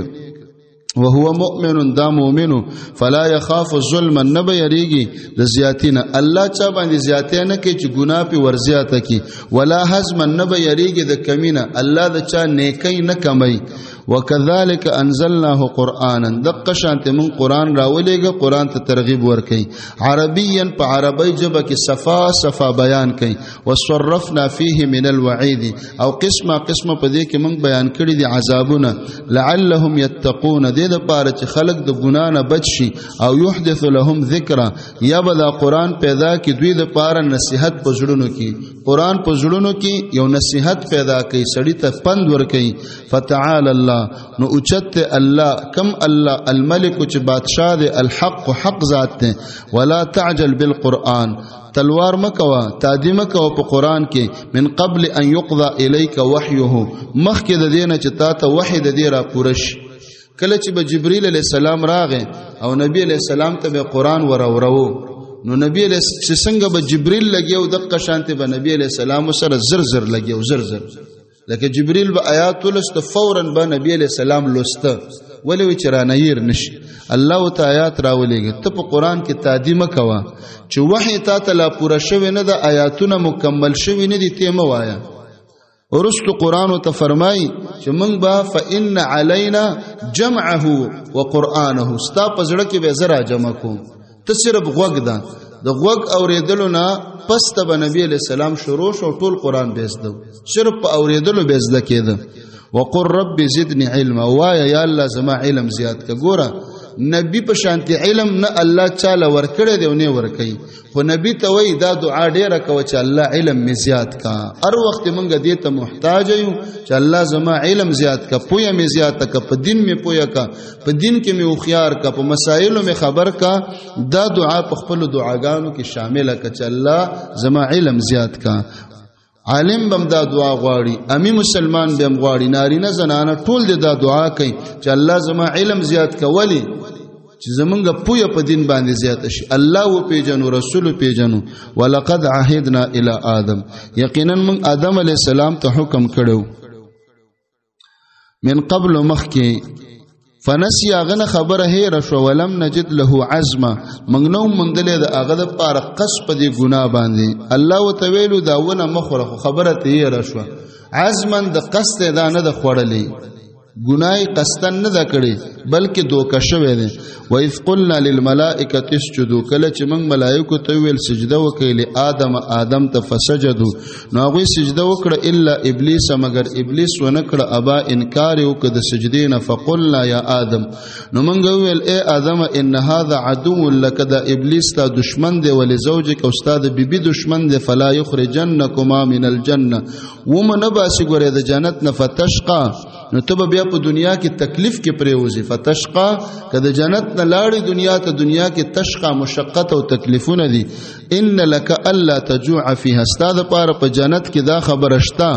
وهو مؤمن دا مؤمن فلا يخاف ظلما نبا يريږي د زیاتینه الله چا باندې زیاتې نه کوي چې ګناه په ورزیاته کی ولا حزم نبا يريږي د کمینه الله د چا نیکی نه کمای. وكذلك انزلناه قرانا دق شانت من قران راولېګه قران ته ترغیب ورکي عربيا په عربی جبه کې صفا بیان کړي. وصرفنا فيه من الوعيد او قسمه په دې کې من بیان کړي دي عذابونه لعلهم يتقون دې د پاره چې خلق د ګنا نه بچ شي او يحدث لهم ذکر یا بدا قران پیدا کی دوی د پاره نصيحت پزړونو کې قران پزړونو کې یو نصيحت پیدا کوي سړی ته پند ور کوي. فتعال الله نو اوچت الله کم الله الملک چې بادشاہ دی الحق حق ذات دی. ولا تعجل بالقران تلوار مکوا تعدی مکوا په قران کې من قبل ان يقضى اليك وحيه مخکې د دینه چې تا ته وحی د دې را پورش. کله چې به جبرئیل علیہ السلام راغې او نبی علیہ السلام ته به قران ورورو نو نبی علیہ څنګه به جبرئیل لګیو دغه شانته به نبی علیہ السلام سره زر لګیو زر لکه جبريل به آیات ولست فورا به نبی علیہ السلام لسته ولې چرانیر نشي. الله تعالی آیات راولېږي ته په قران کې تعدیمه کوا چې وحی تا ته لا پوره شوی نه د آیاتونه مکمل شوی نه دي ته موایا. ورست قران ته فرمای چې موږ با فإن علينا جمعه وقرانه ستا په زړه کې به زرا جمع کوم ته صرف غوږ ده د غوږ اوریدلو نه پس ته نبی علیہ السلام شروع شو ټول قران بیزدو صرف په اوریدلو بیزده کېده. وقر رب زدنی علما وایا یا الله زما علم زیات کا. ګوره نبی په شانتی علم نه الله چاله ورکړی دی او نه ورکړي خو نبی ته وای دا دعا ډیره کوي چې الله علم می زیات کا. هر وخت مونږ دې ته محتاج یو چې الله زما علم زیات کا پویا می زیات کا په دین می پویا کا په دین کې می خوخيار کا په مسائلو می خبر کا. دا دعا په خپل دعاګانو کې شامل کا چې الله زما علم زیات کا. عالم بم دا دعا غواړي امی مسلمان بم غواړي نارینه زنانه ټول دې دا دعا کوي چې الله زما علم زیات کولی چې زمونږ پوهه په دین باندې زیات شي الله و پیژنو رسول پیژنو ولقد عهدنا الى آدم یقینا من آدم علیہ السلام ته حکم کړو من قبل مخکی فنسی اغه خبره هیر شو ولم نجد له عزما منګنو مندلې د اغه د پاره قص په دی ګناه باندې الله وتعالى داونه مخره خبره ته هیر شو عزما د قصد دا نه د خوړلې گناہ قصدن نه دا کړي بلکې دوکه شوی دی و اذ قلنا للملائکه اسجدوا کله چې موږ ملائکه ته ویل سجده وکړي آدم ته فسجدوا نو هغه سجده وکړه الا ابلیس مگر ابلیس ونه کړه ابا انکار وکړه د سجدې نه فقلنا یا آدم نو موږ ویل اے آدم ان هذا عدو لك دا ابلیس تا دشمن دی ول زوجک او استاد بیبي دشمن دی فلا یخرجنکما من الجنه ومن باسی ګره د جنت نه فتشقا نو ته بیا په دنیا کې تکلیف کې پریوزي فتشقا کله جنت نه لاړې دنیا ته دنیا کې تشقا مشقت او تکلیفونه دي ان لك الا تجوع فيها استاد پاره په جنت کې دا خبره شتا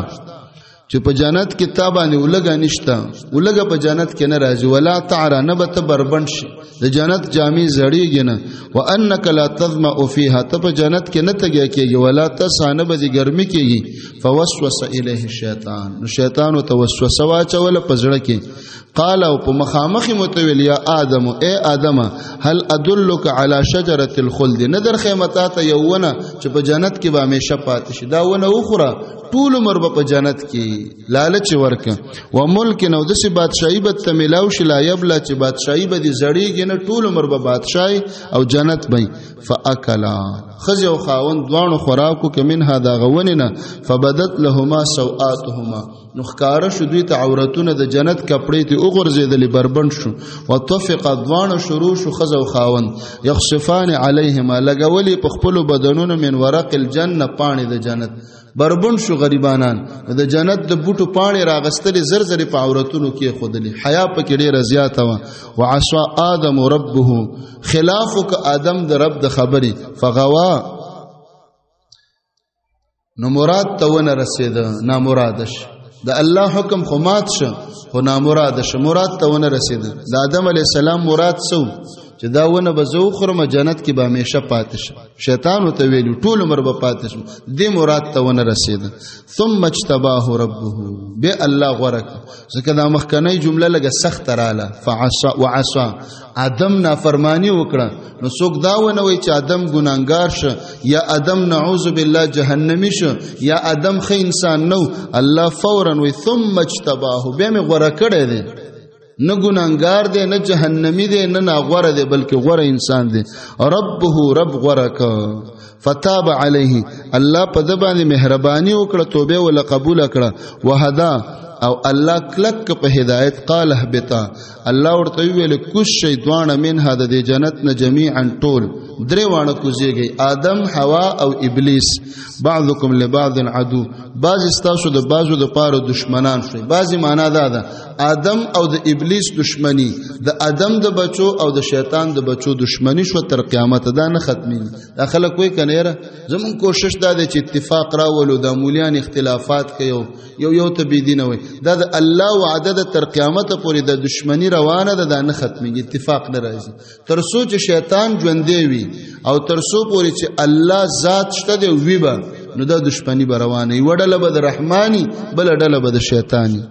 چې په جنت کې تابانه ولګا نشتا ولګا په جنت کې نه راځي ولا تعرى نبت بربند شي د جنت جامي زړیږي نه وانك لا تظما فيها ته په جنت کې نه تګي کېږي ولا تسانه به دي ګرمي کېږي فوسوس الیه الشیطان نو شیطان او توسوسه واچول په زړه کې قال او په مخامخ متویل یا آدم اے آدم هل ادلک علی شجره الخلد ندر خیمتا ته یوونه چې په جنت کې به همیشه پاتې شي دا ونه وخوره ټول عمر په جنت کې لالچ ورکه و ملک نو د سی بادشاہي به تملاو شي لا یبلا چې بادشاہي به دي زړیږي نه ټول عمر به بادشاہي او جنت به فاکلا خزي او خاون دوانو خوراکو کې منها دا غوننه فبدت لهما سوآتهما نو ښکارا شو دوی ته عورتونه د جنت کپړې ته وګرځېدلې بربند شو وتفق دوانو شروع شو خزه او خاون یخصفان علیهما لګولي په خپل بدنونو من ورق الجنه پانی د جنت بربند شو غریبانان د جنت د بوټو پانی راغستلې زر په عورتونو کې خودلې حیا پکې ډېر زیاته وا وعصى آدم ربه خلافک آدم د رب د خبري فغوا نو مراد ته ونه رسید نامرادش د الله حکم خو مات شو خو نامراد شه مراد ته ونه رسید د آدم علی السلام مراد سو چې دا ونه به زو خرمه جنت کې به همیشه پاتې شي شیطان ته ویلو ټول عمر به پاتې شي دې مراد ته ونه رسید ثم اجتباه ربه به الله غرق ځکه دا مخکنی جمله لګه سخت رااله فعصى وعصى ادم نافرمانی وکړه نو څوک دا ونه وای چې ادم ګناګار شه یا ادم نعوذ بالله جهنمی شه یا ادم خې انسان نو الله فورا وای ثم اجتباه به می غره کړی دی نه ګناګار دی نه جهنمی دی نه ناغوره دی بلکې غوره انسان دی ربه رب غوره کا فتاب علیه الله په د باندې مهرباني وکړه توبه ول قبول کړه وهدا او الله کلک په هدایت قال اهبطا الله ورته ویل کوش شیطان منها د جنت نه جميعا ټول درې وانه کوزيږي آدم حوا او ابلیس بعضکم لبعض عدو بعض استاسو د بعضو د پاره دشمنان شوي بعضی معنا ده آدم او د ابلیس دشمنی د آدم د بچو او د شیطان د بچو دشمنی شو تر قیامت دا نه ختمي داخله کوئی کنيره زمون کوشش دا چې اتفاق راولو د مولیان اختلافات کوي یو ته بي دي نه وي دا د الله وعده د تر قیامت پورې د دشمنی روانه ده دا نه ختمي اتفاق نه راځي تر سوچ شیطان ژوندې وي او تر سو پورې چې الله ذات شته دی ویبا نو دا دشمنی بروانه وډله به د رحماني بل ډله به د شیطانی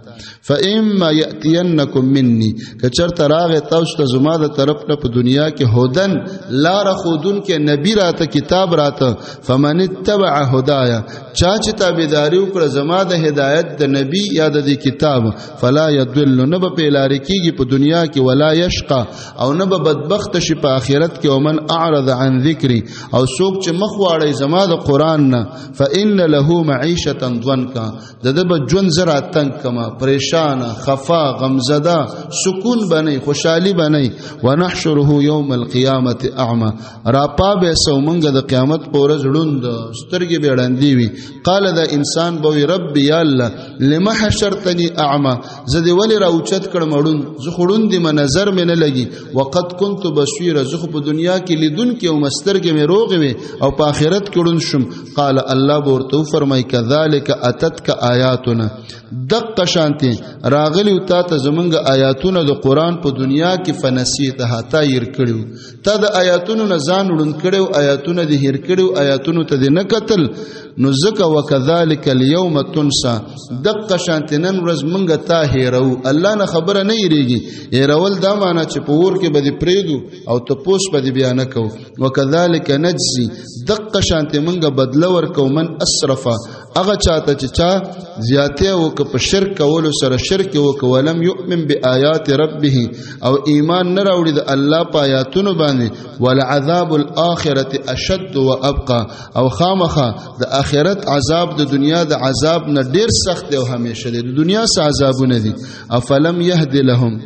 فاما ياتينكم مني کچرته راغه تاسو ته زما د طرف نه په دنیا کې هودن لار خودون کې نبی راته کتاب راته فمن اتبع هدايا چا چې تابعداري وکړه زما د هدایت د نبی یا د کتاب فلا يضل نه به پیلار کیږي په دنیا کې ولا يشقى او نه به بدبخت شي په آخرت کې ومن اعرض عن ذکری او څوک چې مخ واړی زما د قران نه فإن له معيشة ضنكا ددب جون زرا تنگ کما پریشان خفا غمزدا سکون بنی خوشحالی بنی ونحشره يوم القيامه اعمى راپا به سومنګ د قیامت پورز ړوند سترګې بیړندې وي قال دا انسان به رب یا الله لما حشرتني اعمى زدي ولي راوچت کړم ړوند زه خړوند دي نظر مې نه لګي وقد كنت بصير زه په دنیا کې لیدون کې او مسترګې مې روغ وي او په آخرت کې ړوند شم قال الله ورته فرمای کذالک اتتک آیاتنا دق شانتی راغلی تا ته زمونږ آیاتونه د قران په دنیا کې فنسیتها تا ير کړیو تا د آیاتونو نه ځان وړون کړیو آیاتونه د هیر کړیو آیاتونو ته د نه قتل نو زکه وکذالک اليوم تنسى دق شانتی نن ورځ مونږ تا هیرو الله نه خبره نه یریږي هیرول دا معنی چې په ور کې به پریدو او ته پوس به بیان کو وکذالک نجزي دق شانتی مونږ بدله ورکو من اسرف اغه چاته چې چا زیاته وک په شرک کولو سره شرک وک ولم یؤمن بآیات ربه او ایمان نه راوړي د الله په آیاتونو باندې ولعذاب الاخرته اشد وابقى او خامخه د اخرت عذاب د دنیا د عذاب نه ډیر سخت او همیشه د دنیا سره عذابونه دي افلم يهد لهم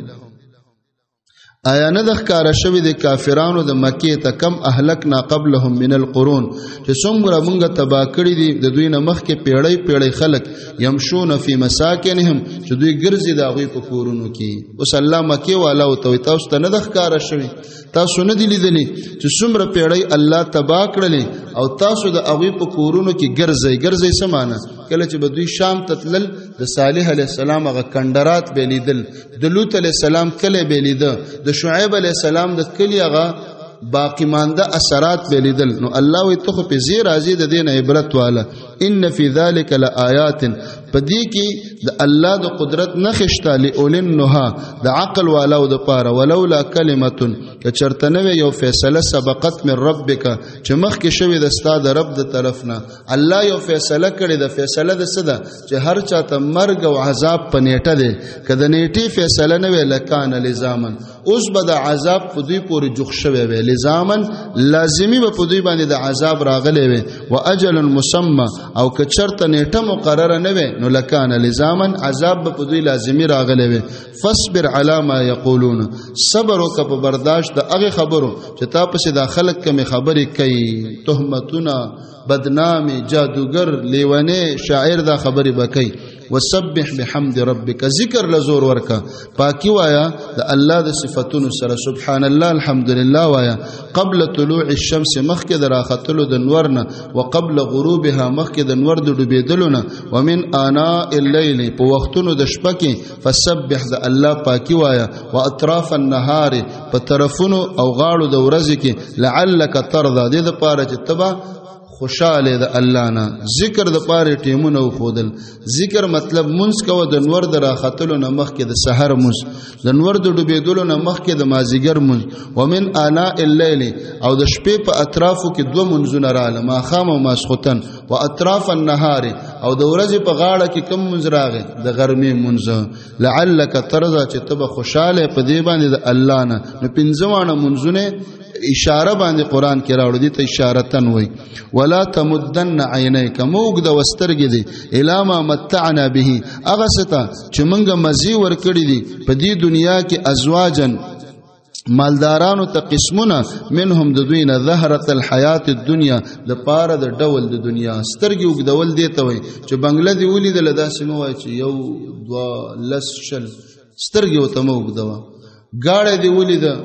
آیا نه د ښکارا شوی د کافرانو د مکې ته کم اهلکنا قبلهم من القرون چې څومره مونږه تبا کړی دي د دوی نه مخکې پیړۍ پیړۍ خلک يمشون فی مساکنهم چې دوی ګرځي د هغوی په کورونو کې اوس الله مکې والا او تاسو ته نه د ښکارا شوی تاسو نه دی لیدلی چې څومره پیړۍ الله تبا کړلې او تاسو د هغوی په کورونو کې ګرځي څه معنی کله چې به دوی شام ته تلل د صالح علیه السلام هغه کندرات به لیدل د لوط علیه السلام کلی به لیده د شعیب علیه السلام د کلی هغه باقی مانده اثرات به لیدل نو الله وی ته په زیر راځي د دین عبرت والا ان فی ذلک لآیات پدې کې د الله د قدرت نخښتا لئولن نها د عقل والا او د پاره ولولا کلمه چرته نو یو فیصله سبقت من ربک چې مخکې شوی د استاد رب د طرفنا الله یو فیصله کړی د فیصله د صدا چې هر چاته مرګ او عذاب په نیټه دی کله نیټه فیصله نه وی لکان لزامن اوس به د عذاب په دوی پورې جوخ شوی وی لزامن لازمی به په دوی باندې د عذاب راغلی وی واجل مسمى او که چرته نیټه مقرره نه وی نو لکان لزامن عذاب په دوی لازمی راغلی وی فاصبر علی ما یقولون صبر وک په برداشت د هغه خبرو چې تا پسې د خلک کمی خبرې کوي تهمتونه بدنامي جادوګر لیونه شاعر دا خبرې بکای وسبح بحمد ربک ذکر لزور ورکا پاکی وایا د الله د صفاتونو سره سبحان الله الحمدلله وایا قبل طلوع الشمس مخک دراختلو د نورنا وقبل غروبها مخک د نور د ډوبېدلونه ومن آناء الليل په وختونو د شپه کې فسبح د الله پاکی وایا واطراف النهار په طرفونو او غاړو د ورځې کې لعلک ترضى د دې لپاره چې تبا خوشاله د الله نه ذکر د پاره ټیمونه خودل ذکر مطلب منس کو د نور د راختلو نه مخ کې د سحر منس د نور د ډوبېدلو نه مخ کې د مازیګر منس ومن آناء الليل او د شپې په اطرافو کې دوه منځونه رااله ماخام او ماسختن او اطراف النهار او د ورځې په غاړه کې کم منځ راغی د غرمې منځ لعلک ترضى چې تب خوشاله په دی باندې د الله نه نو پنځمانه منځونه اشاره باندې قران کې راوړل دي ته اشارتن وای ولا تمدن عینیک موږ د وسترګې دي الاما متعنا به اغه ستا چې موږ مزي ور کړی دي په دې دنیا کې ازواجن مالدارانو ته قسمونه منهم د دوی نه ظهرت الحیات الدنیا د پاره د ډول د دنیا سترګې وګدول دی ته وای چې بنگله دی ولیدل داسې مو وای چې یو دوا لس شل سترګې وته مو وګدوا گاړه دی ولیدل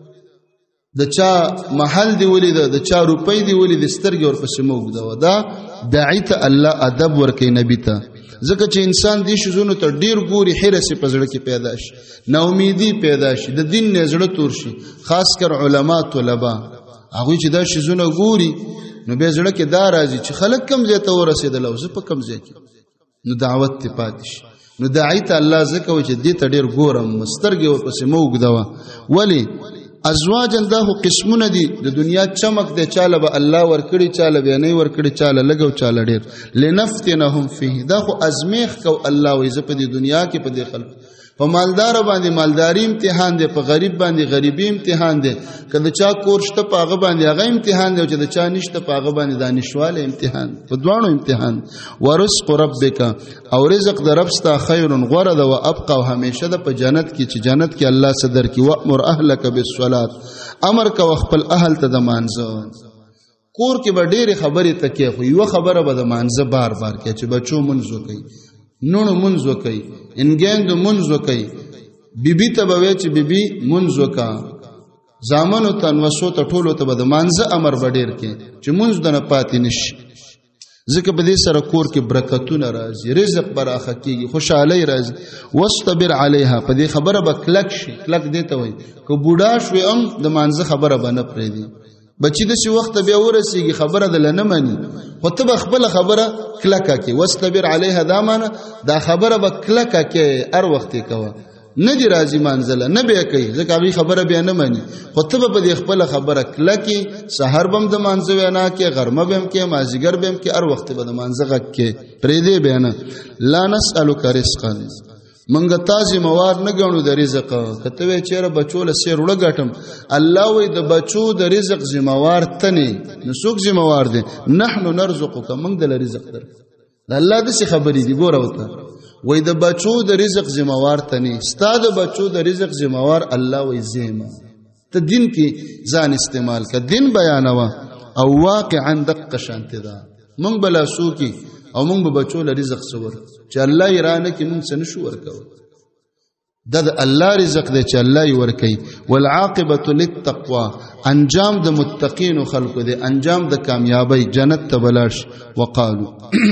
د چا محل دی ولید د چا روپۍ دی ولید سترګې ورپسې موږ دا دعیت الله ادب ورکې نبی ته ځکه چې انسان دې شزونو ته ډیر ګوري حرس په زړه کې پیدا شي نا امیدي پیدا شي د دین نه زړه تور شي خاص کر علما طلبه هغه چې دا شزونه ګوري نو به زړه کې دا راځي چې خلک کم ځای ته ورسېدل او زه په کم ځای کې نو دعوت ته پاتې شي نو دعیت الله زکه چې دې ته ډیر ګورم سترګې ورپسې موږ دا ولی ازواجن دا خو قسمونه دي د دنیا چمک دی چاله به الله ورکړي چاله به نه ورکړي چاله لګو چاله ډیر لنفتنهم فيه دا خو ازمیخ کو الله وې ز په دې دنیا کې په دې خلق په مالدار باندې مالداری امتحان دی په غریب باندې غریبی امتحان دی کله چا کورشته په هغه باندې هغه امتحان دی چې د چا نشته په هغه باندې دانشواله امتحان په دوانو امتحان ورزق ربک او رزق د رب ستا خیر غرد او ابقى او همیشه د په جنت کې چې جنت کې الله صدر کې وامر اهلک بالصلاه امر کا خپل اهل ته د مانځه کور کې به ډېر خبرې تکي خو یو خبره به د مانځه بار بار کې چې بچو منځو کوي نونو منځو کوي انګیند منځو کوي بیبي ته به چې بیبي منځو کا زامنو تنوسو ته ټولو ته به د مانځه امر به ډېر کې چې منځ د نه پاتې نشي ځکه په دې سره کور کې برکتونه راځي، رزق براخه کېږي، خوشحالۍ راځي. واصطبر علیها، په دې خبره به کلک شي. کلک دې ته وایي که بوډا شوې هم د مانځه خبره به نه پرېږدي. بچی داسې وخت ته بیا ورسېږي خبره دله نه مني، خو ته به خپله خبره کلکه کې. واصطبر علیها دا معنی دا خبره به کلکه کې، هر وخت یې کوه. نه دی راځي مانځله، نه به یې کوي، ځکه هغوی خبره بیا نه مني، خو ته به په دې خپله خبره کلکې. سحر به هم د مانځه وینا کې، غرمه به هم کې، مازدیګر به هم کې، هر وخت به د مانځه غږ کې پرېږدې بیا نه. لا نسألک رزقا، منګه تا ذموار نه ګڼو د رزق. که ته وایې چېرې بچو له سیر وړه ګټم، الله وایي د بچو د رزق ذموار ته نه، نو څوک ذموار دی؟ نحنو نرزقک، موږ دله رزق درکړو. د الله داسې خبرې دي. ګوره ورته وایي د بچو د رزق ذموار ته نه، ستا د بچو د رزق ذموار الله وایي زیمه. ته دین کې ځان استعمال که، دین بیانوه. او واقعا دقه شانتې ده، موږ به لاسو کې او موږ به بچو له رزق څه ورکړو چې الله یې رانه کې موږ څه نه شو ورکولی. دا د الله رزق دی چې الله یې ورکوي. والعاقبة للتقوى، انجام د متقینو خلکو دی، انجام د کامیابی، جنت ته به لاړ شي. وقالو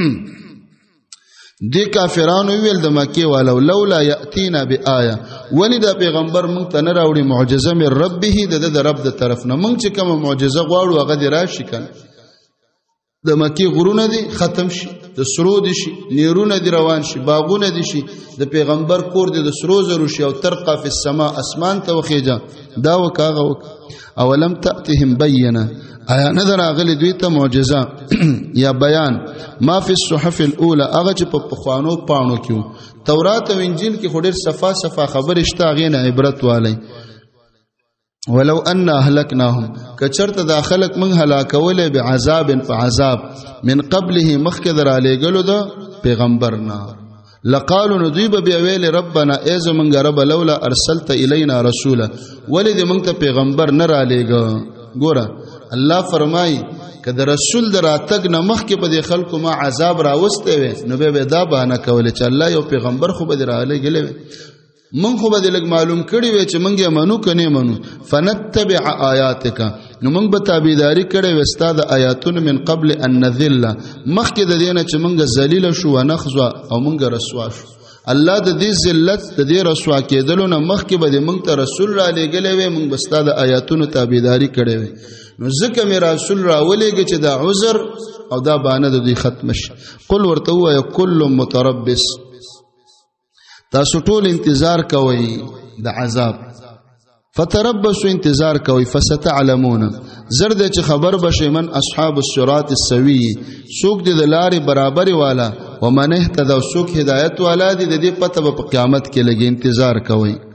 دی کافرانو ویل د مکې والو لولا یأتینا بآیه، ولی دا پیغمبر موږ ته نه راوړي معجزه من ربه، د رب د طرف نه. موږ چې کومه معجزه غواړو هغه دې راشي کنه. د مکې غرونه دي ختم شي، د سرو دي شي، نیرونه دي روان شي، باغونه دي شي، د پیغمبر کور دي د سرو زرو شي، او ترقى فی السماء، اسمان ته وخیجه. دا وک هغه وک. اولم تأتهم بینه، آیا نه در راغلی دوی ته معجزه یا بیان ما فی الصحف الاولى، هغه چې په پخوانو پاڼو کې تورات او انجیل کې خو ډېر صفا صفا خبرې شته، هغې نه عبرت والی. ولو ان اهلکناهم، کچرته دا خلق من هلاکولې بعذاب فعذاب من قبله، مخکې د رالیږلو د پیغمبرنا. لقالو نو دوی به بیا ویل ربنا ای زمونږ رب لولا ارسلت الینا رسولا، ولې دې موږ ته پیغمبر نه رالیږه. ګوره الله فرمایي که د رسول د راتګ نه مخکې په دې خلکو ما عذاب راوستی وی، نو بیا به دا بهانه کولی چې الله یو پیغمبر خو به دې رالیږلی وی، من خو به دې لږ معلوم کړي وی چې موږ یې منو که نه منو. فنتبع آیاتک، نو موږ به تابعداري کړی وی ستا د آیاتونو من قبل ان نذل، مخکې د دې نه چې موږ ذلیله شو ونخزوه او موږ رسوا شو. الله د دې ذلت د دې رسوا کېدلو نه مخکې به دې موږ ته رسول رالیږلی وی، موږ به ستا د آیاتونو تابعداري کړی وی. نو ځکه مې رسول راولېږه چې دا عذر او دا بهانه د دوی ختمه شي. قل ورته ووایه کل متربص، تاسو ټول انتظار کوئ د عذاب. فتربصوا، انتظار کوئ. فستعلمون، زر دی چې خبر بشئ من اصحاب الصراط السوي، څوک دی د لارې برابرې والا، ومن اهتدى، څوک هدایت والا دی، د دې پته به په قیامت کې لګي. انتظار کوئ.